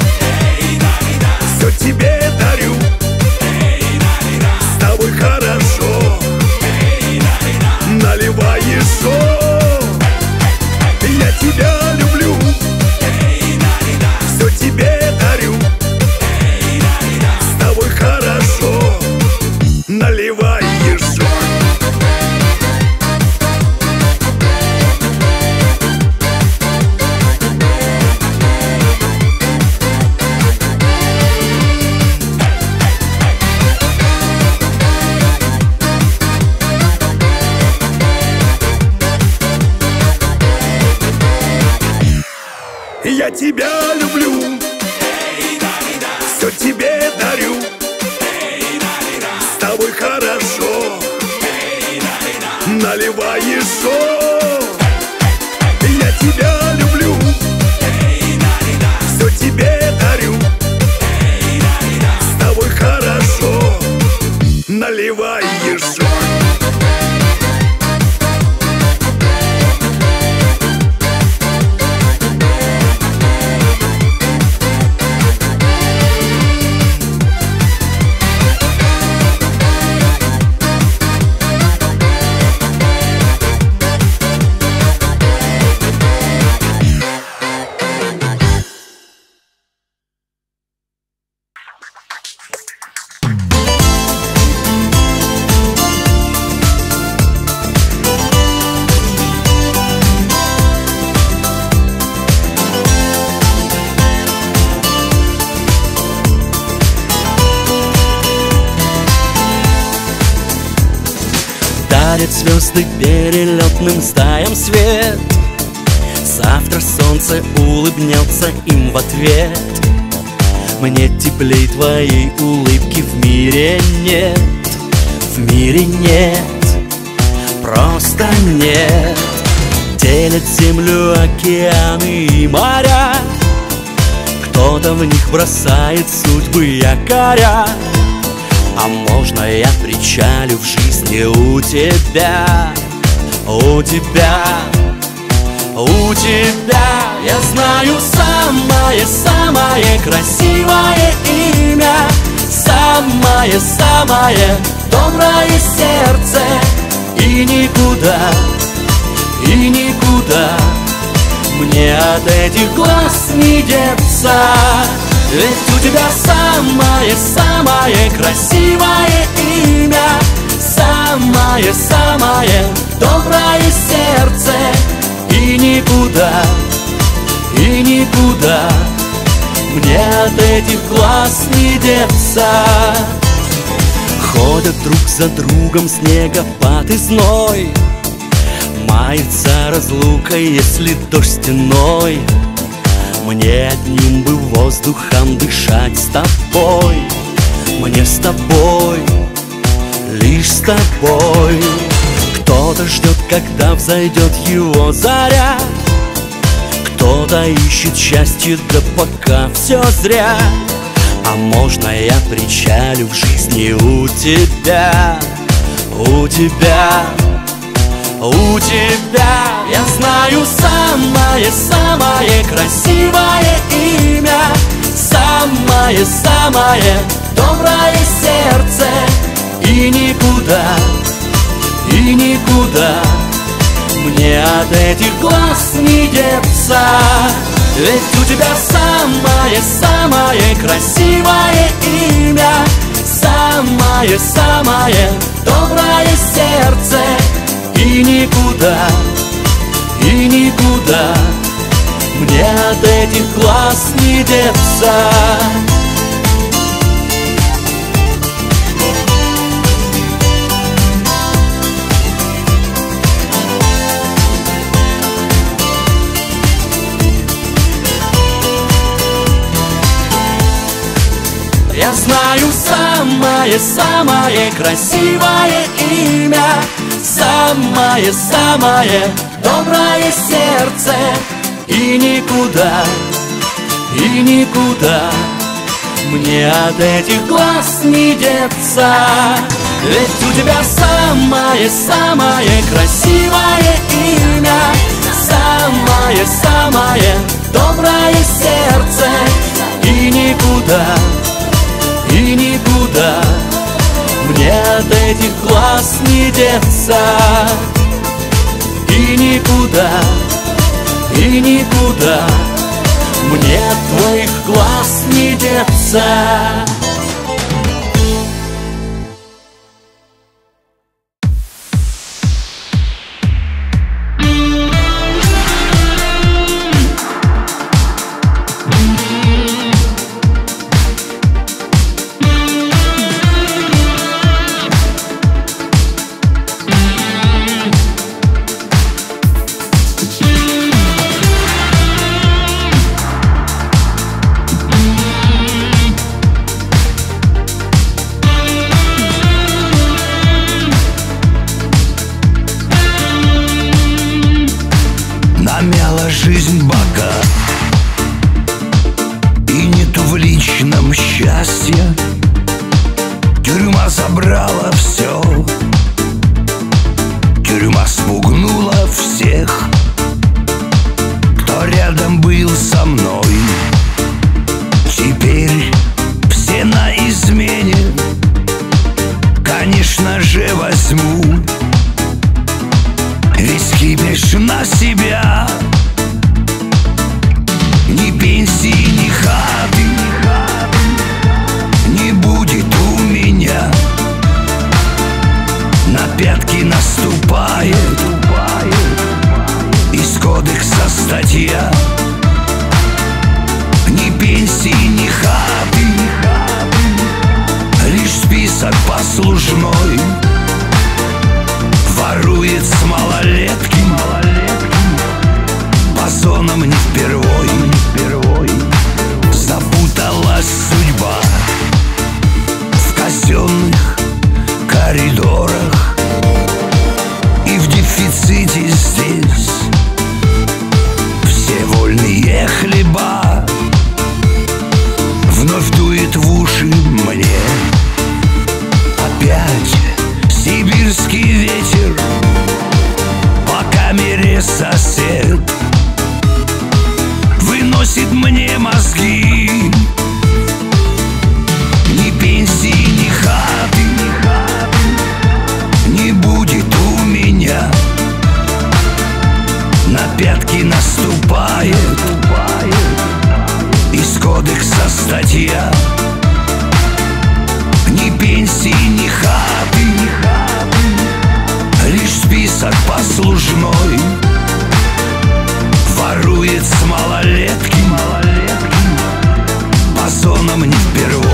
все тебе дарю, с тобой хорошо, наливай еще. Я тебя люблю, все тебе дарю, с тобой хорошо, наливай еще. Я тебя люблю, все тебе дарю, с тобой хорошо, наливаешь сон. Я тебя люблю, все тебе дарю, с тобой хорошо, наливаешь сон. Дарят звезды перелетным стаям свет. Завтра солнце улыбнется им в ответ. Мне теплей твоей улыбки в мире нет. В мире нет, просто нет. Делят землю океаны и моря. Кто-то в них бросает судьбы якоря. А можно я причалю в жизни у тебя, у тебя, у тебя? Я знаю самое-самое красивое имя, самое-самое доброе сердце. И никуда мне от этих глаз не деться. Ведь у тебя самое-самое красивое имя, самое-самое доброе сердце. И никуда мне от этих глаз не деться. Ходят друг за другом снегопад и зной. Мается разлука, если дождь стеной. Мне одним бы воздухом дышать с тобой. Мне с тобой, лишь с тобой. Кто-то ждет, когда взойдет его заря. Кто-то ищет счастье, да пока все зря. А можно я причалю в жизни у тебя, у тебя, у тебя? Я знаю самое-самое красивое имя, самое-самое доброе сердце. И никуда мне от этих глаз не деться. Ведь у тебя самое-самое красивое имя, самое-самое доброе сердце. И никуда мне от этих глаз не деться. Я знаю самое-самое красивое имя, самое-самое доброе сердце. И никуда мне от этих глаз не деться. Ведь у тебя самое-самое красивое имя, самое-самое доброе сердце. И никуда мне от этих глаз не деться. И никуда мне от твоих глаз не деться. счастья. Тюрьма забрала все, тюрьма спугнула всех, кто рядом был со мной. Теперь все на измене, конечно же возьму весь кипиш на себя. Ни пенсии, ни хаты не будет у меня. На пятки наступает из кодекса статья. Ни пенсии, ни хаты, лишь список послужной. Ворует с малолетки, по зонам не впервой. Запуталась судьба в казенных коридорах и в дефиците здесь. Все вольные хлеба вновь дует в уши мне. Опять сибирский ветер, по камере сосед выносит мне мозги. Ни пенсии, ни хаты не будет у меня. На пятки наступает из кодекса статья. Ни пенсии, ни хаты, лишь список послужной. Ворует с малолетки, по зонам не впервой.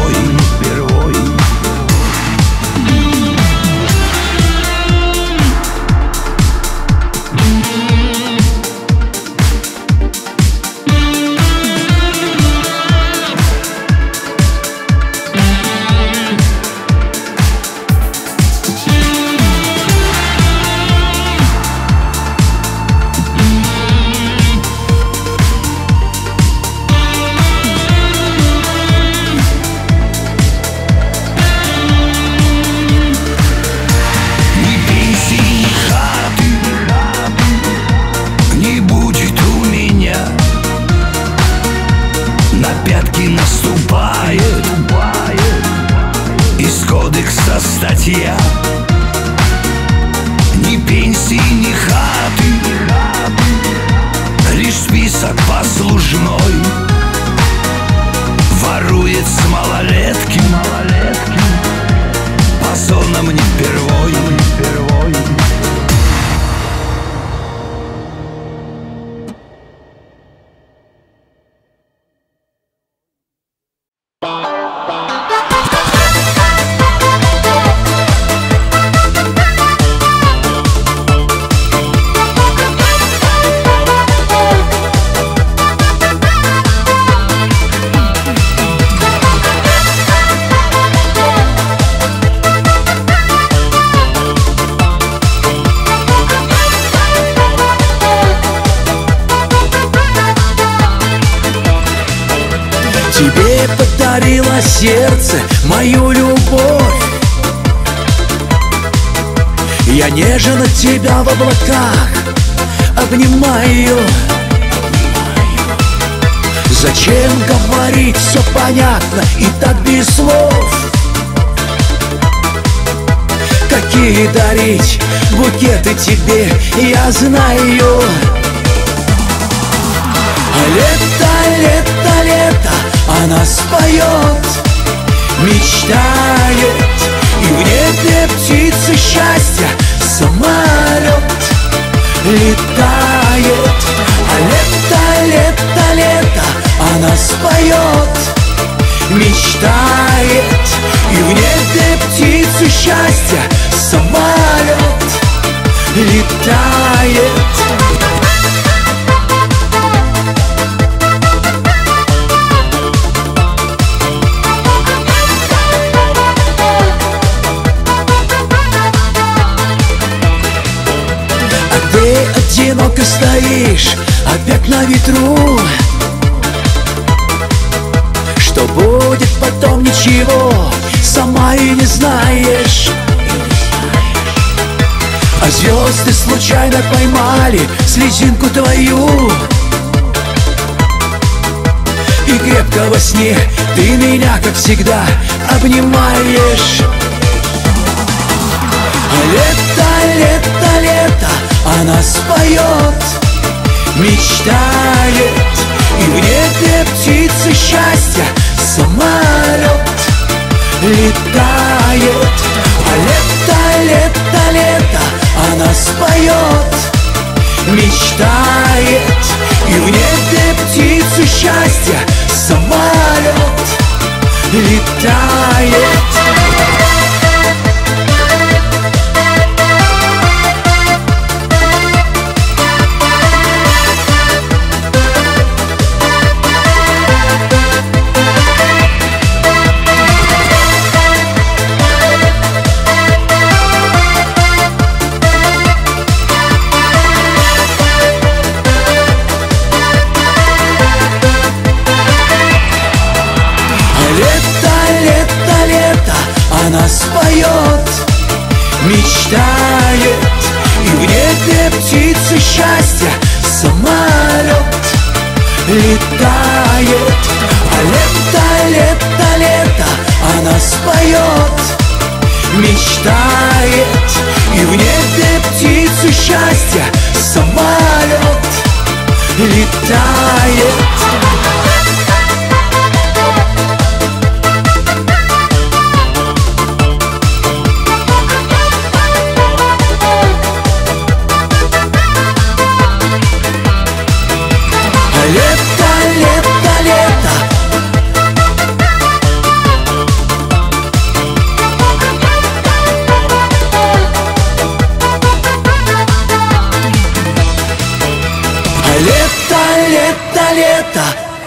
Статья. Ни пенсии, ни хаты, лишь список послужной. Ворует с малолетки, по зонам не впервой. Тебе подарило сердце мою любовь. Я нежно тебя в облаках обнимаю. Зачем говорить все понятно и так без слов? Какие дарить букеты тебе, я знаю. Лето, лето, лето, она споет, мечтает, и в небе птицы счастья самолет летает. А лето, лето, лето, она споет, мечтает, и в небе птицы счастья самолет летает. Ты одиноко стоишь, на ветру. Что будет потом, ничего сама и не знаешь. А звезды случайно поймали слезинку твою, и крепко во сне ты меня, как всегда, обнимаешь. Лето, лето, лето, она споет, мечтает, и в небе птицы счастья самолет летает. А лето, лето, лето, она споет, мечтает, и в небе птицы счастья самолет летает. Она споет, мечтает, и в небе птицы счастья самолет летает. А лето, лето, лето, она споет, мечтает, и в небе птицы счастья самолет летает. Лето, лето, лето. Лето, лето, лето.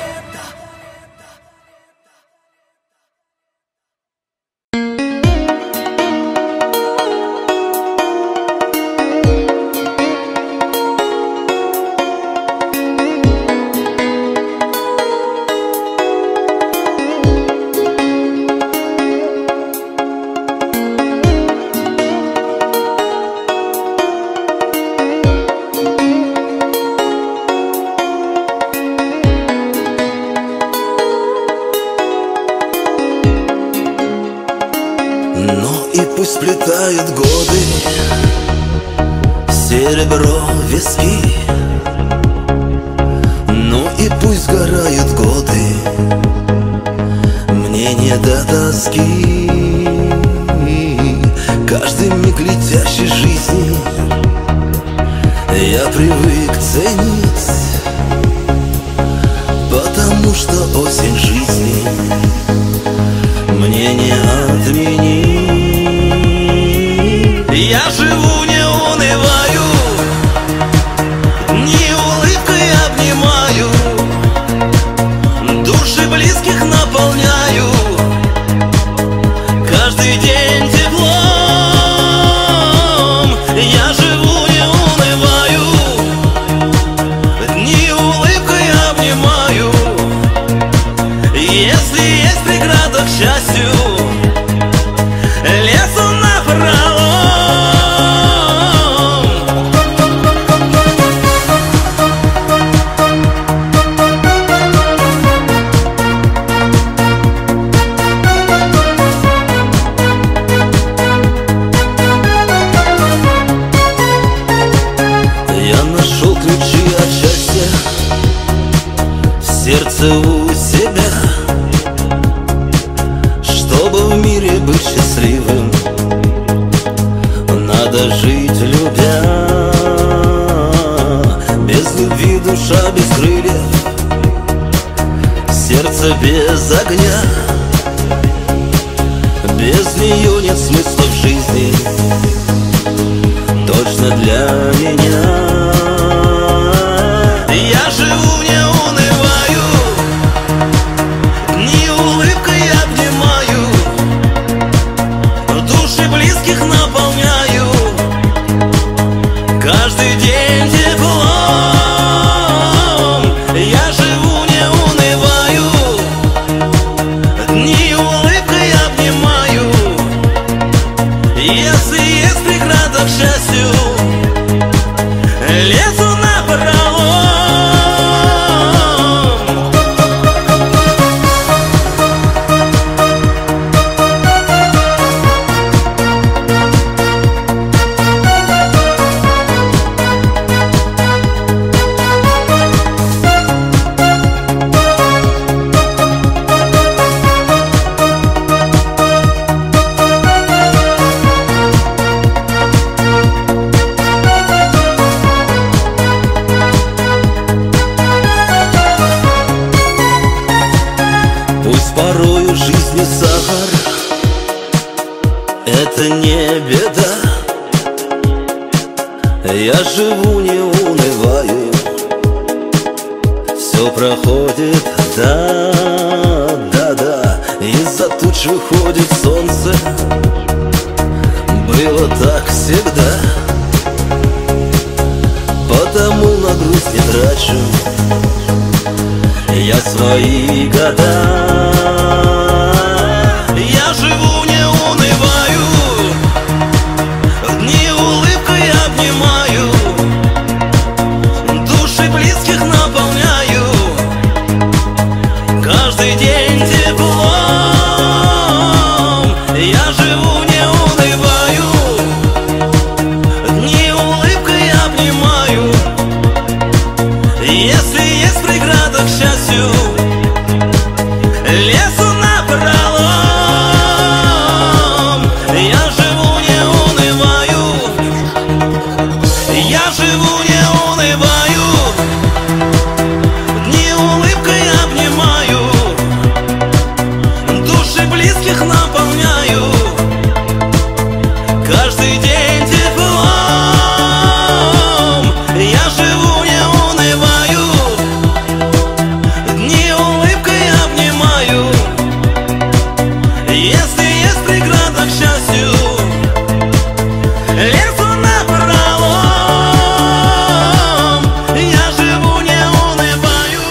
Пусть сплетают годы серебро виски, ну и пусть сгорают годы, мне не до тоски. Каждый миг летящей жизни я привык ценить, потому что осень жизни мне не отменить. Я живу, не унываю, дни улыбкой обнимаю, души близких наполняю, каждый день теплом. Я живу, не унываю, дни улыбкой обнимаю. Если есть преграда к счастью, лезу напролом. Я нашел ключи от счастья в сердце у себя. Чтобы в мире быть счастливым, надо жить, любя. Без любви душа без крыльев, сердце без огня. Без нее нет смысла в жизни, точно для меня. Я живу, не унываю, дни улыбкой обнимаю, души близких наполняю, каждый день теплом. Я живу, не унываю, дни улыбкой Пусть порою жизни сахар — это не беда. Я живу, не унываю, все проходит, да, да, да. Из-за туч выходит солнце, было так всегда. Потому на грусть не трачу я свои года. Я живу, не унываю, дни улыбкой обнимаю, души близких наполняю, каждый день теплом. Я живу, не унываю, дни улыбкой обнимаю. Если есть преграда к счастью, лезу напролом. Я живу, не унываю, я живу, не унываю, дни улыбкой обнимаю, души близких наполняю, каждый день теплом. Я живу, не унываю, дни улыбкой обнимаю. Если есть преграда к счастью, лезу напролом. Я живу, не унываю.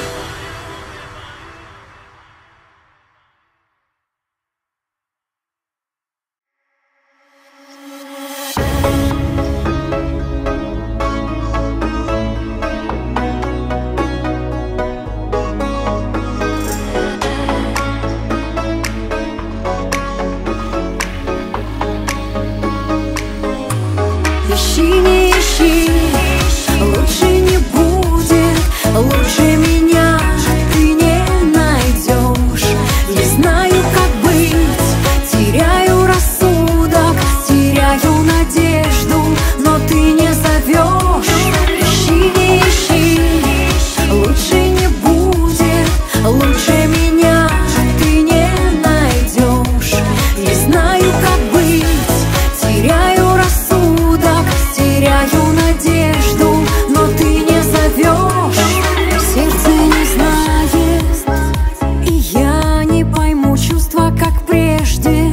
Ищи, не ищи, лучше не будет, лучше меня ты не найдешь. Не знаю, как быть, теряю рассудок, теряю надежду, но ты не зовешь. Ищи, не ищи, лучше не будет, лучше меня ты не найдешь. Не знаю, как быть, теряю рассудок, теряю надежду, но ты не зовешь. Сердце не знает, и я не пойму чувства, как прежде,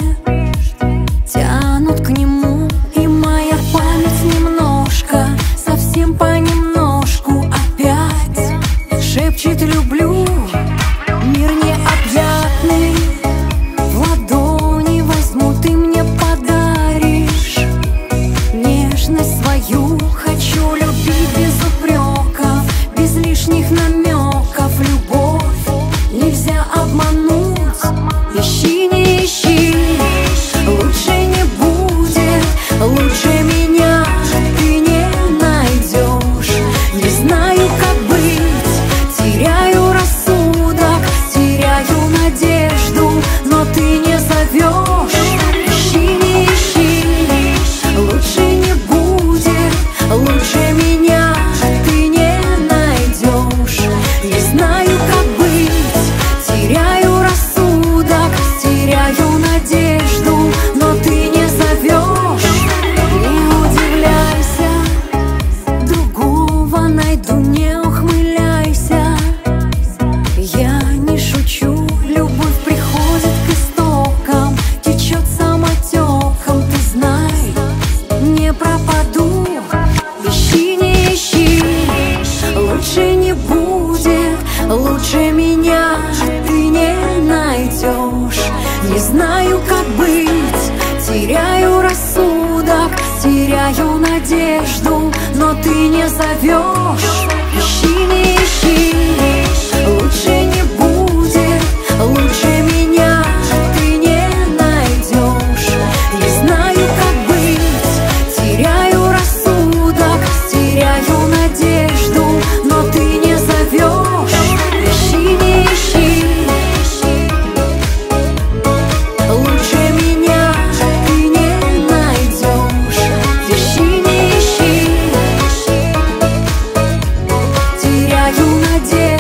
тянут к нему, и моя память немножко, совсем понемножку опять шепчет «люблю». Мир необъятный, в ладони возьму, ты мне подаришь нежность свою. Хочу любить без упреков, без лишних намеков. Любовь нельзя обмануть. Ищи, не ищи, лучше не будет, лучше меня ты не найдешь. Не знаю, как быть, теряю рассудок, теряю надежду, но ты не зовешь. Ищи, не ищи, лучше не будет, лучше меня ты не найдешь. Не знаю, как быть, теряю рассудок, теряю надежду, но ты не зовешь. Не удивляйся, другого найду, не ухмыляйся. Я не шучу, любовь приходит к истокам, течет самотеком, ты знай, не пропаду. Ищи, не ищи, лучше не будет, лучше меня ты не найдешь. Не знаю, как быть, теряю рассудок, теряю надежду, но ты не зовешь. Ищи, не ищи, лучше не будет, лучше меня ты не найдешь. Не знаю, как быть, теряю рассудок, теряю надежду, но ты не зовешь. Ищи, не ищи, лучше меня ты не найдешь. Ищи, не ищи, теряю надежду.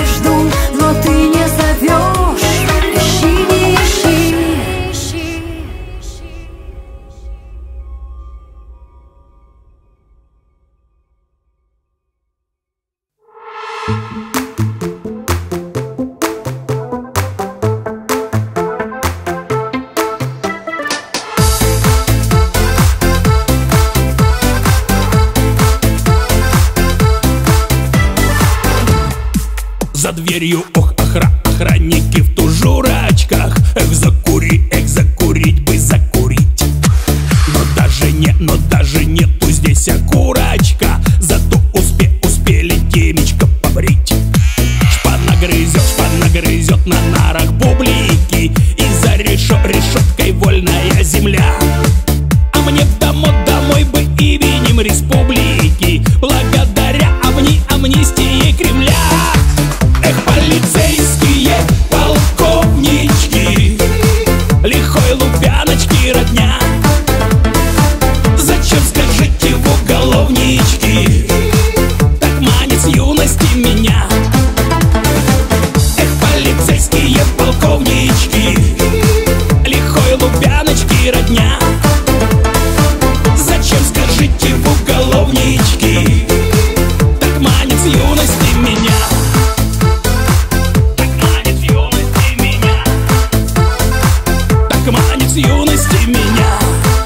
республики, и за решеткой вольная земля. А мне домой бы именем республики, благодаря амнистии Кремля. Эх, полицейские полковнички, лихой Лубяночки родня, зачем, скажите, в уголовнички так манит с юности меня? Эх, полицейские полковнички, лихой Лубяночки родня, зачем, скажите, в уголовнички так манит с юности меня? Так манит с юности меня, так манит с юности меня.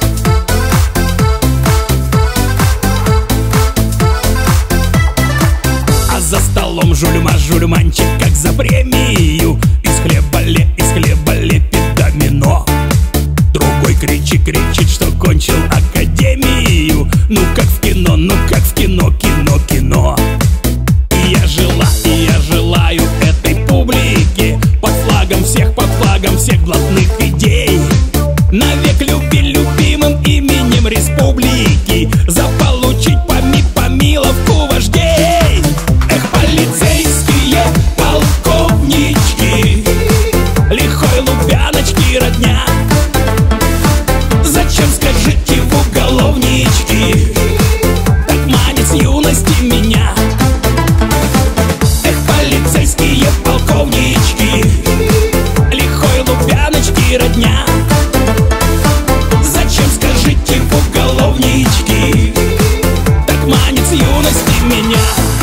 А за столом жульманчик, как за премию, из хлеба лепит домино. Другой кричит, что кончил академию. Ну как в кино, кино. И я желаю этой публике под флагом всех блатных идей навек любимым именем республики заполучить помиловку вождей. Эх, полицейские полковнички, лихой Лубяночки родня, зачем, скажите, в уголовнички так манит с юности меня? Эх, полицейские полковнички, лихой Лубяночки родня, зачем, скажите, в уголовнички так манит с юности меня?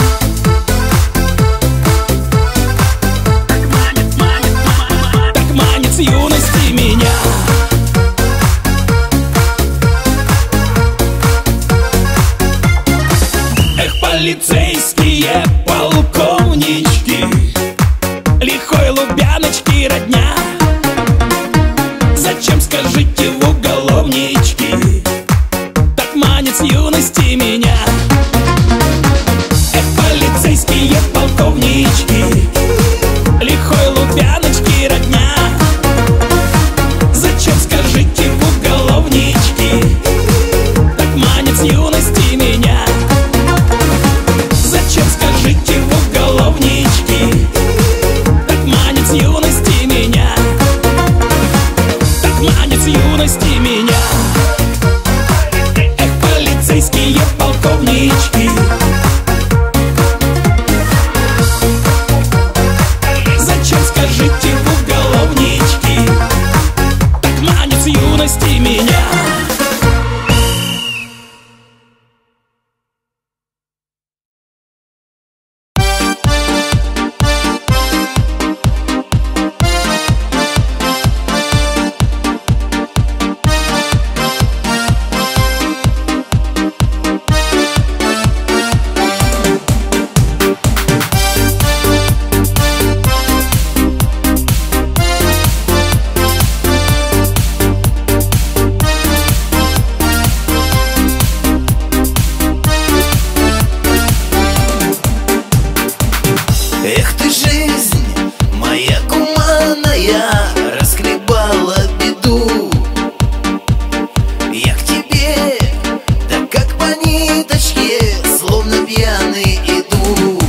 Так манит с юности меня. Эх, полицейские полковнички, лихой Лубяночки родня, зачем, скажите, в уголовнички так манит с юности меня? Эх, полицейские полковнички, лихой Лубяночки родня, зачем, скажите, в уголовнички так манит с юности меня? Зачем, скажите, в уголовнички так манит с юности меня? Так манит с юности меня. Эх, полицейские полковнички, зачем, скажите, в уголовнички так манит с юности меня? Эх ты, жизнь моя гуманная, расхлебала беду. Я к тебе, да как по ниточке, словно пьяный иду.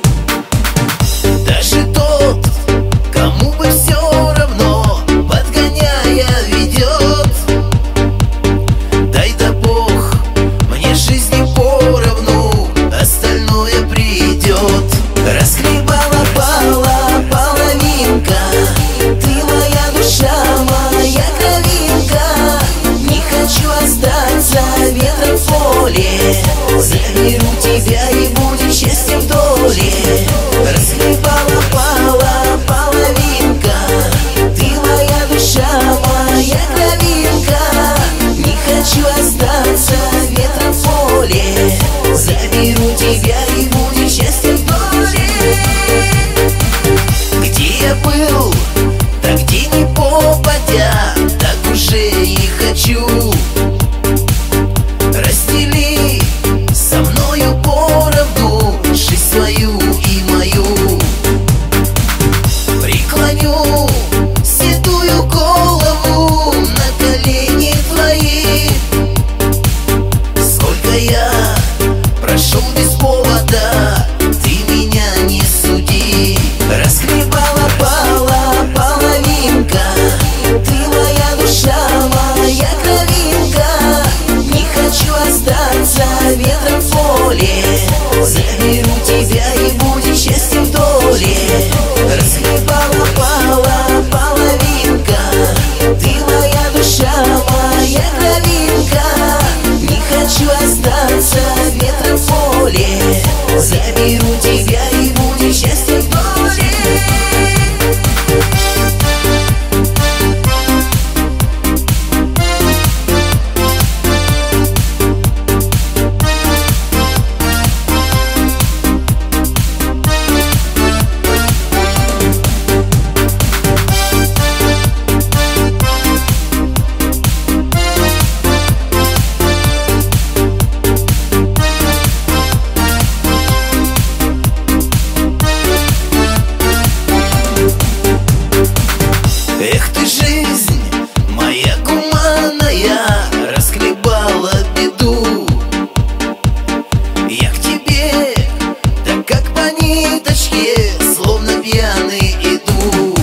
Даже тот, кому бы все равно, подгоняя ведет. Дай да Бог мне жизни поровну, остальное придет. Расхлебала половинка, ты моя душа, моя кровинка. Не хочу остаться ветром в поле, заберу тебя и будет счастье в доле. Расхлебала половинка, ты моя душа, моя кровинка. Не хочу остаться ветром в поле, заберу тебя и будет счастье в доле. Где я был, так где не попадя, так уже и хочу. Раздели со мною поровну жизнь свою и мою. Преклоню Эх ты, жизнь моя гуманная, расхлебала беду. Я к тебе, так как по ниточке, словно пьяный иду.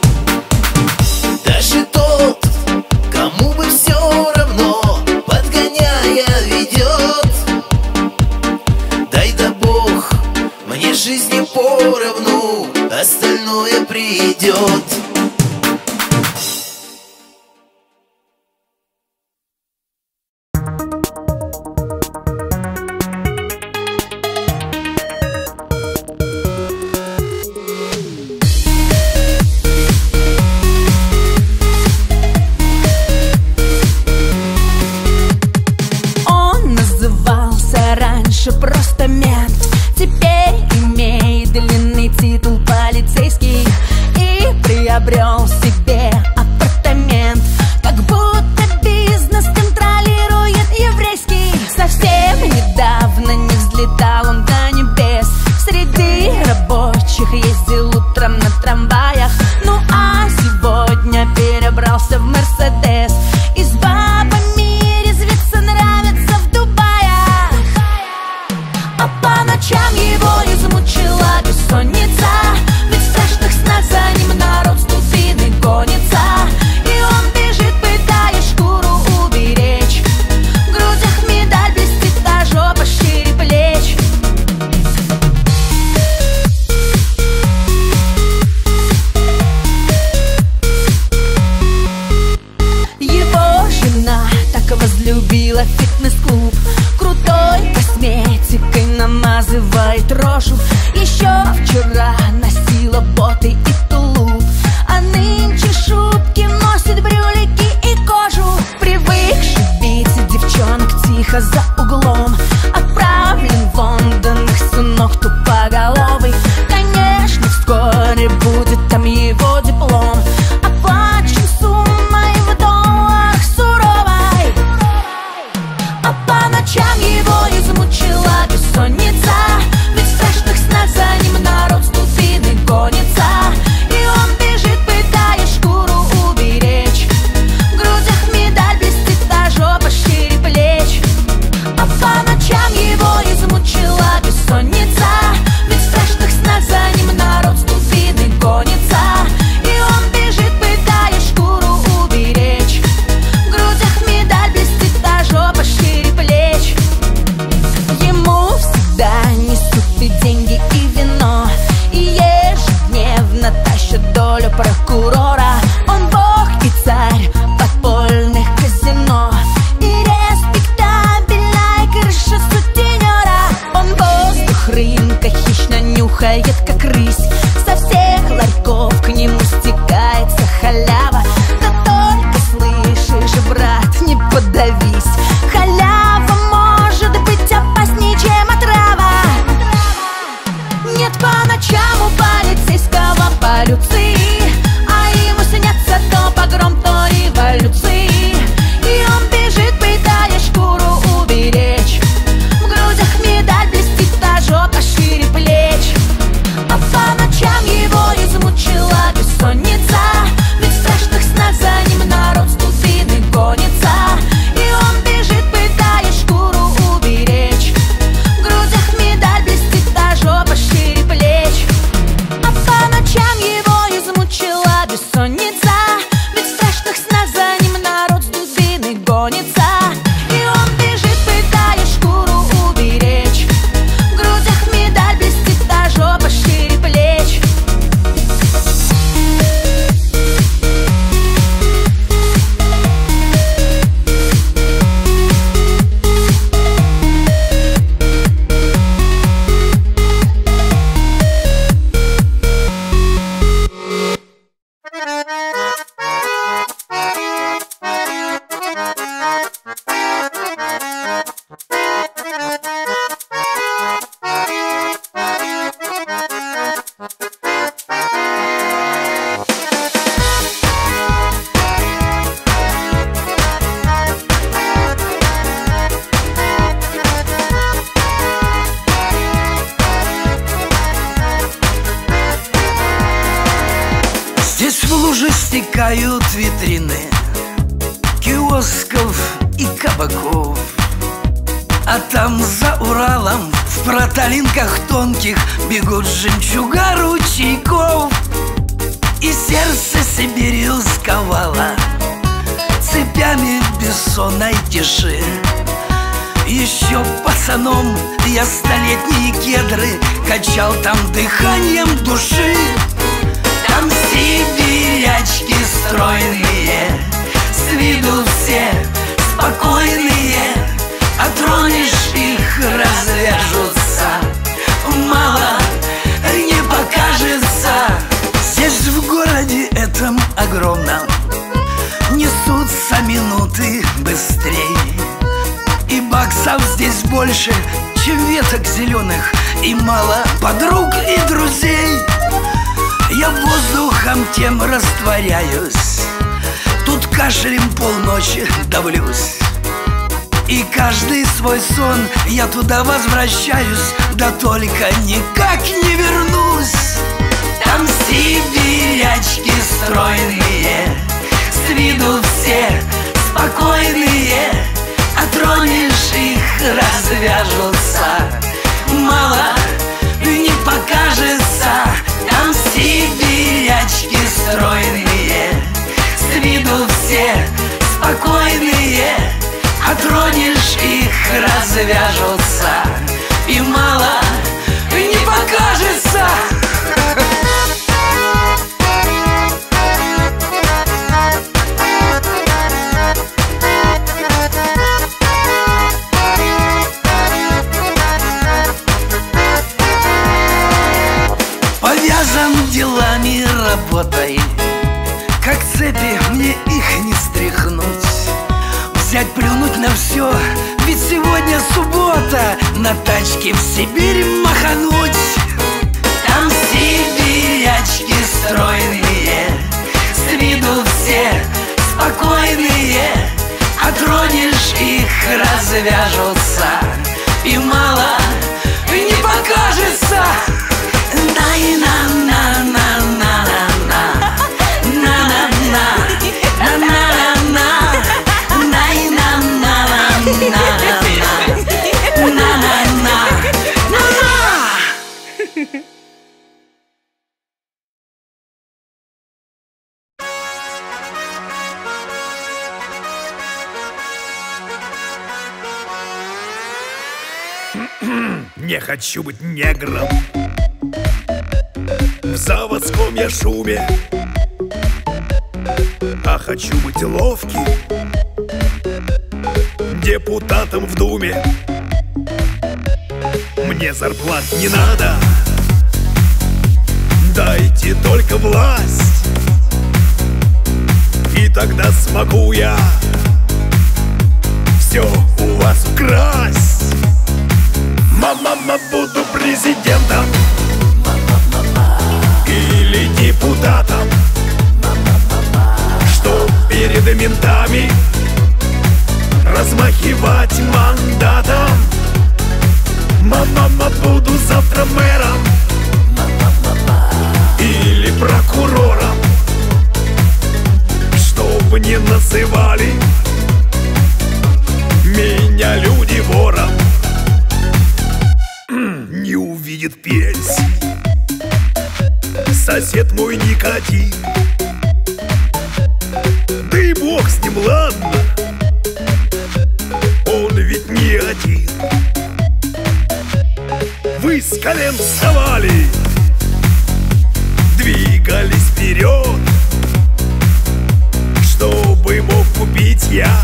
Даже тот, кому бы все равно, подгоняя ведет. Дай да Бог мне жизни поровну, остальное придет. сверкают витрины киосков и кабаков. А там за Уралом в проталинках тонких бегут жемчуга ручейков. И сердце Сибирью сковало цепями бессонной тиши. Еще пацаном я столетние кедры качал там дыханием души. Там сибирячки стройные, с виду все спокойные, а тронешь их, развяжутся, мало не покажется. Здесь в городе этом огромном несутся минуты быстрей, и баксов здесь больше, чем веток зеленых, и мало подруг и друзей. Я воздухом тем растворяюсь, тут кашлем полночи давлюсь, и каждый свой сон я туда возвращаюсь, да только никак не вернусь. Там сибирячки стройные, с виду все спокойные, а тронешь их, развяжутся, мало не покажется. Там сибирячки стройные, с виду все спокойные, а тронешь их, развяжутся, и мало не покажется. Повязан делами, работой, как цепи, мне их не стряхнуть. Взять, плюнуть на все, ведь сегодня суббота, на тачке в Сибирь махануть. Там сибирячки стройные, с виду все спокойные, а тронешь их, развяжутся, и мало не покажется. Не хочу быть негром в заводском я шуме, а хочу быть ловким депутатом в Думе. Мне зарплат не надо, дайте только власть, и тогда смогу я все у вас украсть. Мама, буду президентом или депутатом, чтоб перед ментами размахивать мандатом. Мама, буду завтра мэром или прокурором, чтобы не называли меня люди вором. Не увидит пенсии сосед мой никотин, да и бог с ним, ладно, он ведь не один. Вы с колен вставали, двигались вперед, чтобы мог купить я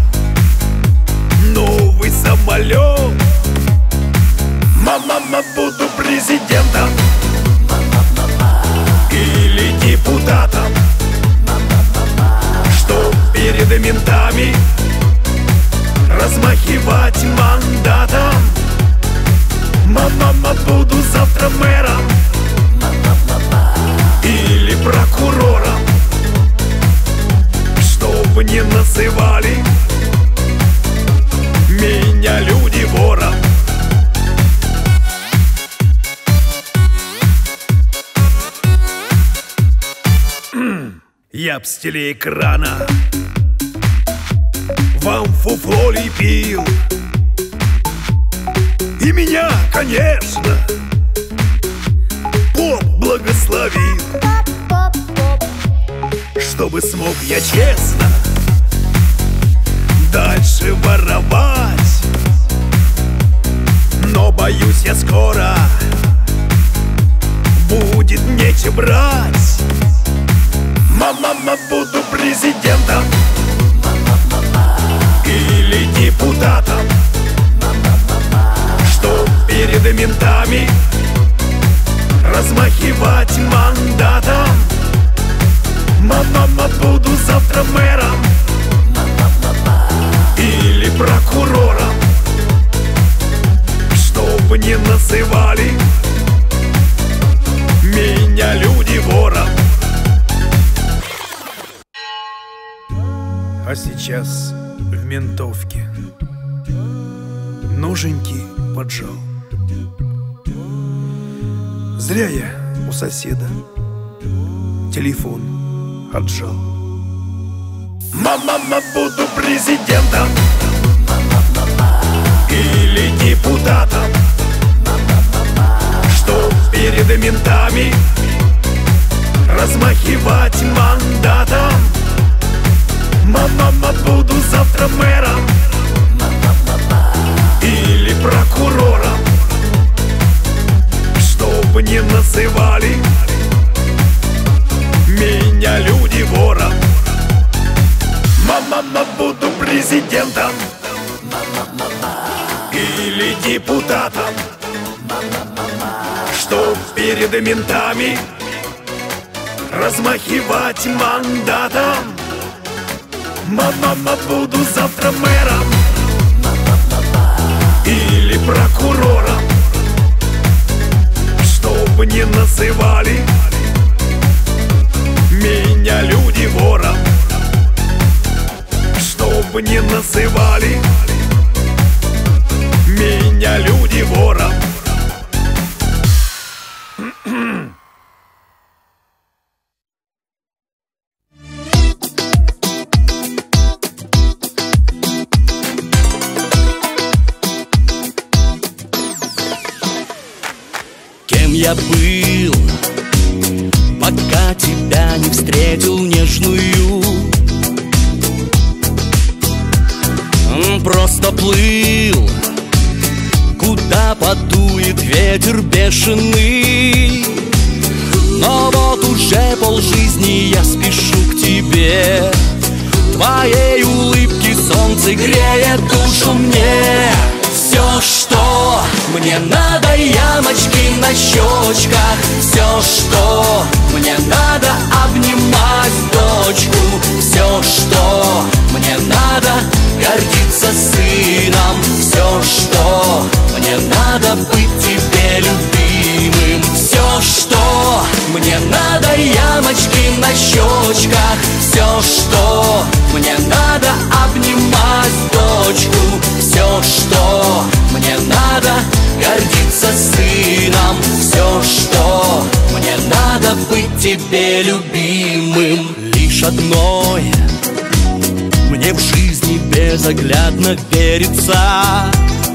новый самолет. Мама, буду президентом или депутатом, чтоб перед ментами размахивать мандатом. Мама, буду завтра мэром или прокурором, чтобы не называли меня люди вором. Я б с телеэкрана вам фуфло лепил, и меня, конечно, поп благословил, чтобы смог я честно дальше воровать. Но боюсь, я скоро будет нечего брать. Мама, буду президентом или депутатом, чтоб перед ментами размахивать мандатом. Мама, буду завтра мэром или прокурором, чтоб не называли меня люди вором. А сейчас в ментовке ноженьки поджал. Зря я у соседа телефон отжал. Мама, буду президентом или депутатом, чтоб перед ментами размахивать мандатом. Мама, буду завтра мэром или прокурором, чтобы не называли меня люди вором. Мама, буду президентом или депутатом, чтоб перед ментами размахивать мандатом. Мама, буду завтра мэром или прокурором, чтобы не называли меня люди вором, чтобы не называли меня люди вором. Кем я был, пока тебя не встретил нежную? Просто плыл, куда подует ветер бешеный. Но вот уже полжизни я спешу к тебе. Твоей улыбки солнце греет душу мне. Все, что мне надо, ямочки на щечках. Все, что мне надо, обнимать дочку. Все, что мне надо, гордиться сыном. Все, что мне надо, быть тебе любимым. Все, что мне надо, ямочки на щечках. Все, что мне надо, обнимать дочку. Все, что мне надо, гордиться сыном. Все, что мне надо, быть тебе любимым. Лишь одной мне в жизни безоглядно верится: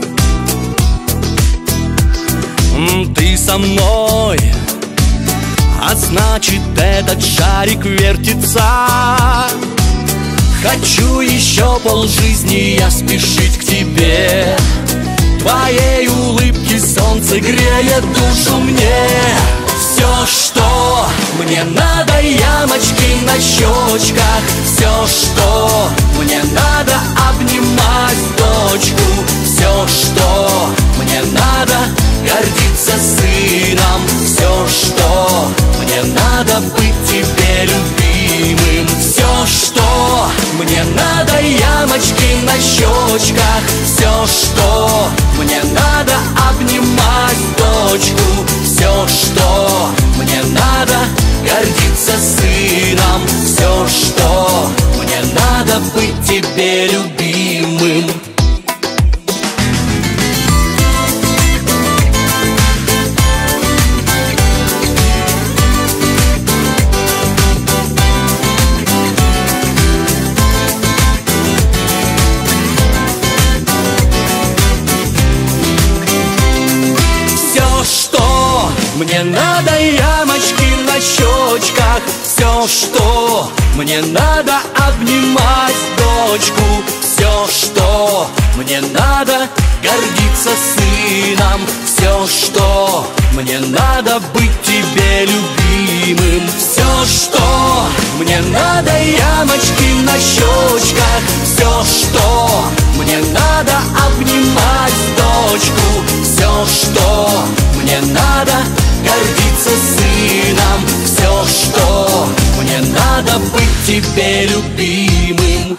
ты со мной, а значит этот шарик вертится. Хочу еще полжизни я спешить к тебе. Твоей улыбки солнце греет душу мне. Все, что мне надо, ямочки на щечках. Все, что мне надо, обнимать дочку. Все, что мне надо, гордиться сыном. Все, что мне надо, быть тебе любимым. Все, что мне надо, ямочки на щечках. Все, что мне надо, обнимать дочку. Все, что мне надо, гордиться сыном. Все, что мне надо, быть тебе любимым. все, что мне надо, обнимать дочку. Все, что мне надо, гордиться сыном. Все, что мне надо, быть тебе любимым. Все, что мне надо, ямочки на щечках. Все, что мне надо, обнимать дочку. Все, что мне надо, гордиться сыном. Все, что мне надо, быть тебе любимым.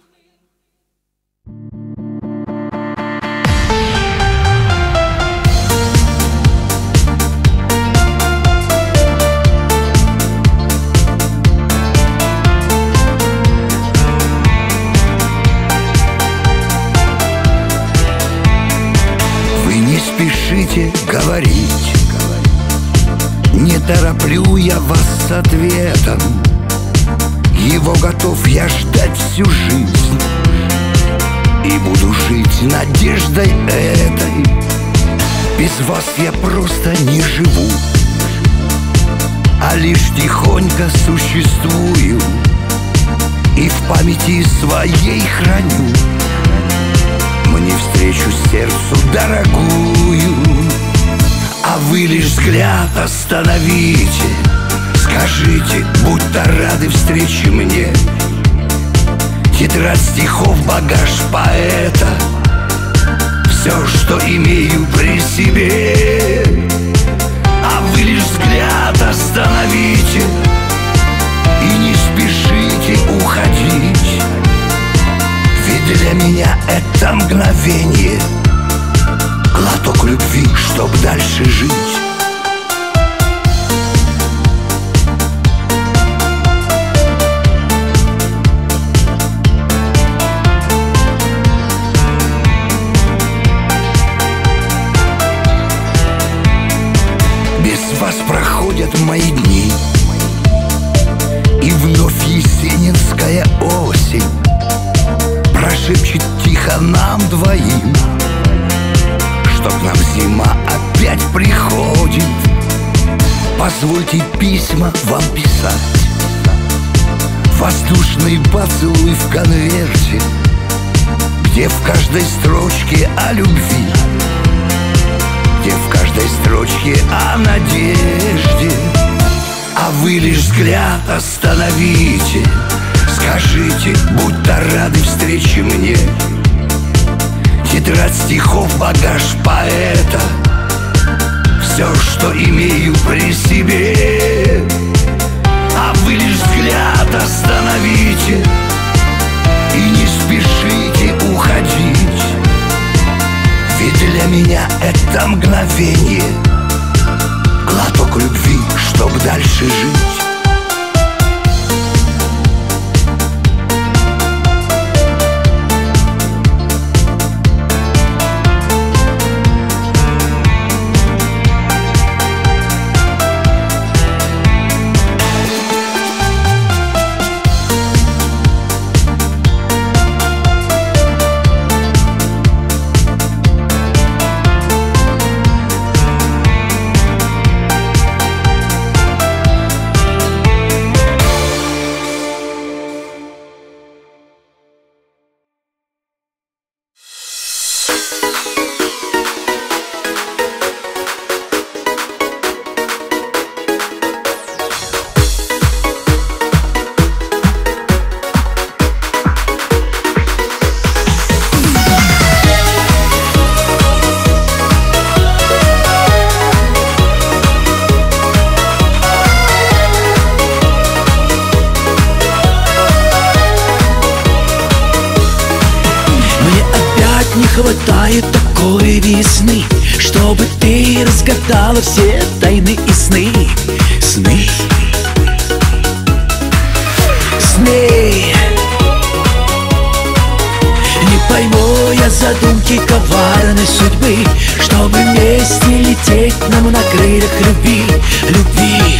Спешите говорить, не тороплю я вас с ответом. Его готов я ждать всю жизнь, и буду жить надеждой этой. Без вас я просто не живу, а лишь тихонько существую, и в памяти своей храню мне встречу сердцу дорогую. А вы лишь взгляд остановите, скажите, будто рады встрече мне. Тетрадь стихов, багаж поэта, все, что имею при себе. А вы лишь взгляд остановите и не спешите уходить. Ведь для меня это мгновенье, глоток любви, чтоб дальше жить. Без вас проходят мои дни, и вновь есенинская осень прошепчет тихо нам двоим, что к нам зима опять приходит. Позвольте письма вам писать, воздушный поцелуй в конверте, где в каждой строчке о любви, где в каждой строчке о надежде. А вы лишь взгляд остановите, скажите, будто рады встрече мне. Тетрадь стихов, багаж поэта, все, что имею при себе. А вы лишь взгляд остановите и не спешите уходить. Ведь для меня это мгновенье, глоток любви, чтоб дальше жить. Хватает такой весны, чтобы ты разгадала все тайны и сны. Сны, сны. Не пойму я задумки коварной судьбы, чтобы вместе лететь нам на крыльях любви. Любви,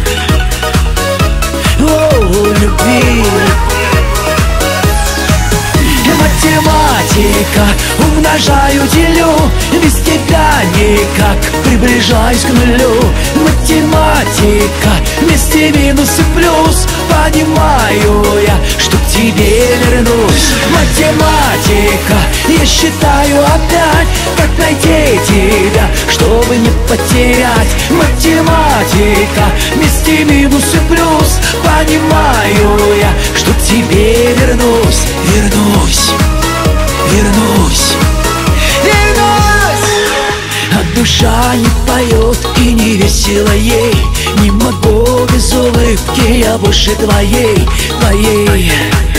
о, любви. Математика умна умножаю, делю, без тебя никак, приближаюсь к нулю. Математика, вместе минус и плюс, понимаю я, что к тебе вернусь. Математика, я считаю опять, как найти тебя, чтобы не потерять. Математика, вместе минус и плюс, понимаю я, что к тебе вернусь. Вернусь, вернусь, вернусь. А душа не поет и не весело ей, не могу без улыбки я больше твоей, твоей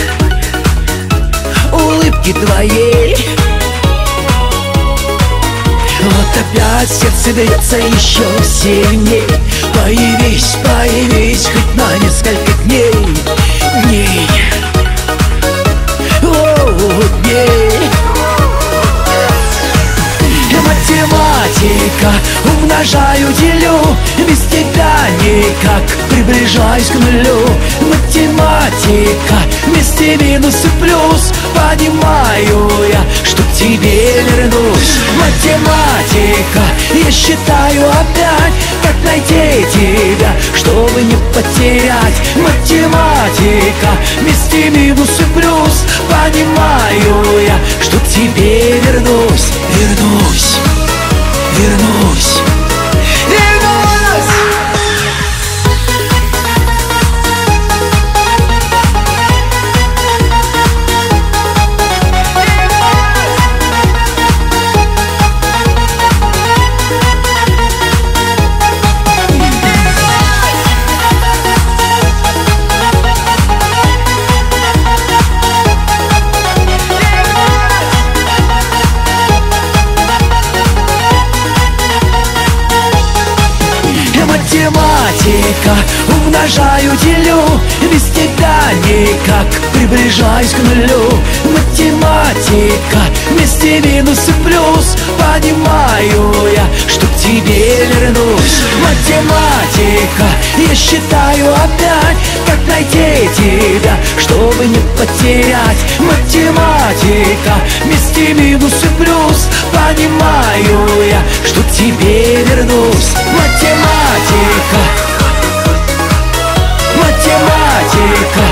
улыбки твоей. Вот опять сердце бьется еще сильней. Появись, появись хоть на несколько дней, дней, дней. Математика, умножаю, делю, без тебя никак, приближаюсь к нулю. Математика, вместе минус и плюс, понимаю я, что к тебе вернусь. Математика, я считаю опять, как найти тебя, чтобы не потерять. Математика, вместе минус и плюс, понимаю я, что к тебе вернусь. Вернусь, вернусь, вернусь. Математика, умножаю, делю, без тебя никак, приближаюсь к нулю. Математика, вместе минус и плюс, понимаю я, что к тебе вернусь. Математика, я считаю опять, как найти тебя, чтобы не потерять. Математика, вместе минус и плюс, понимаю я, что к тебе вернусь. Математика, математика,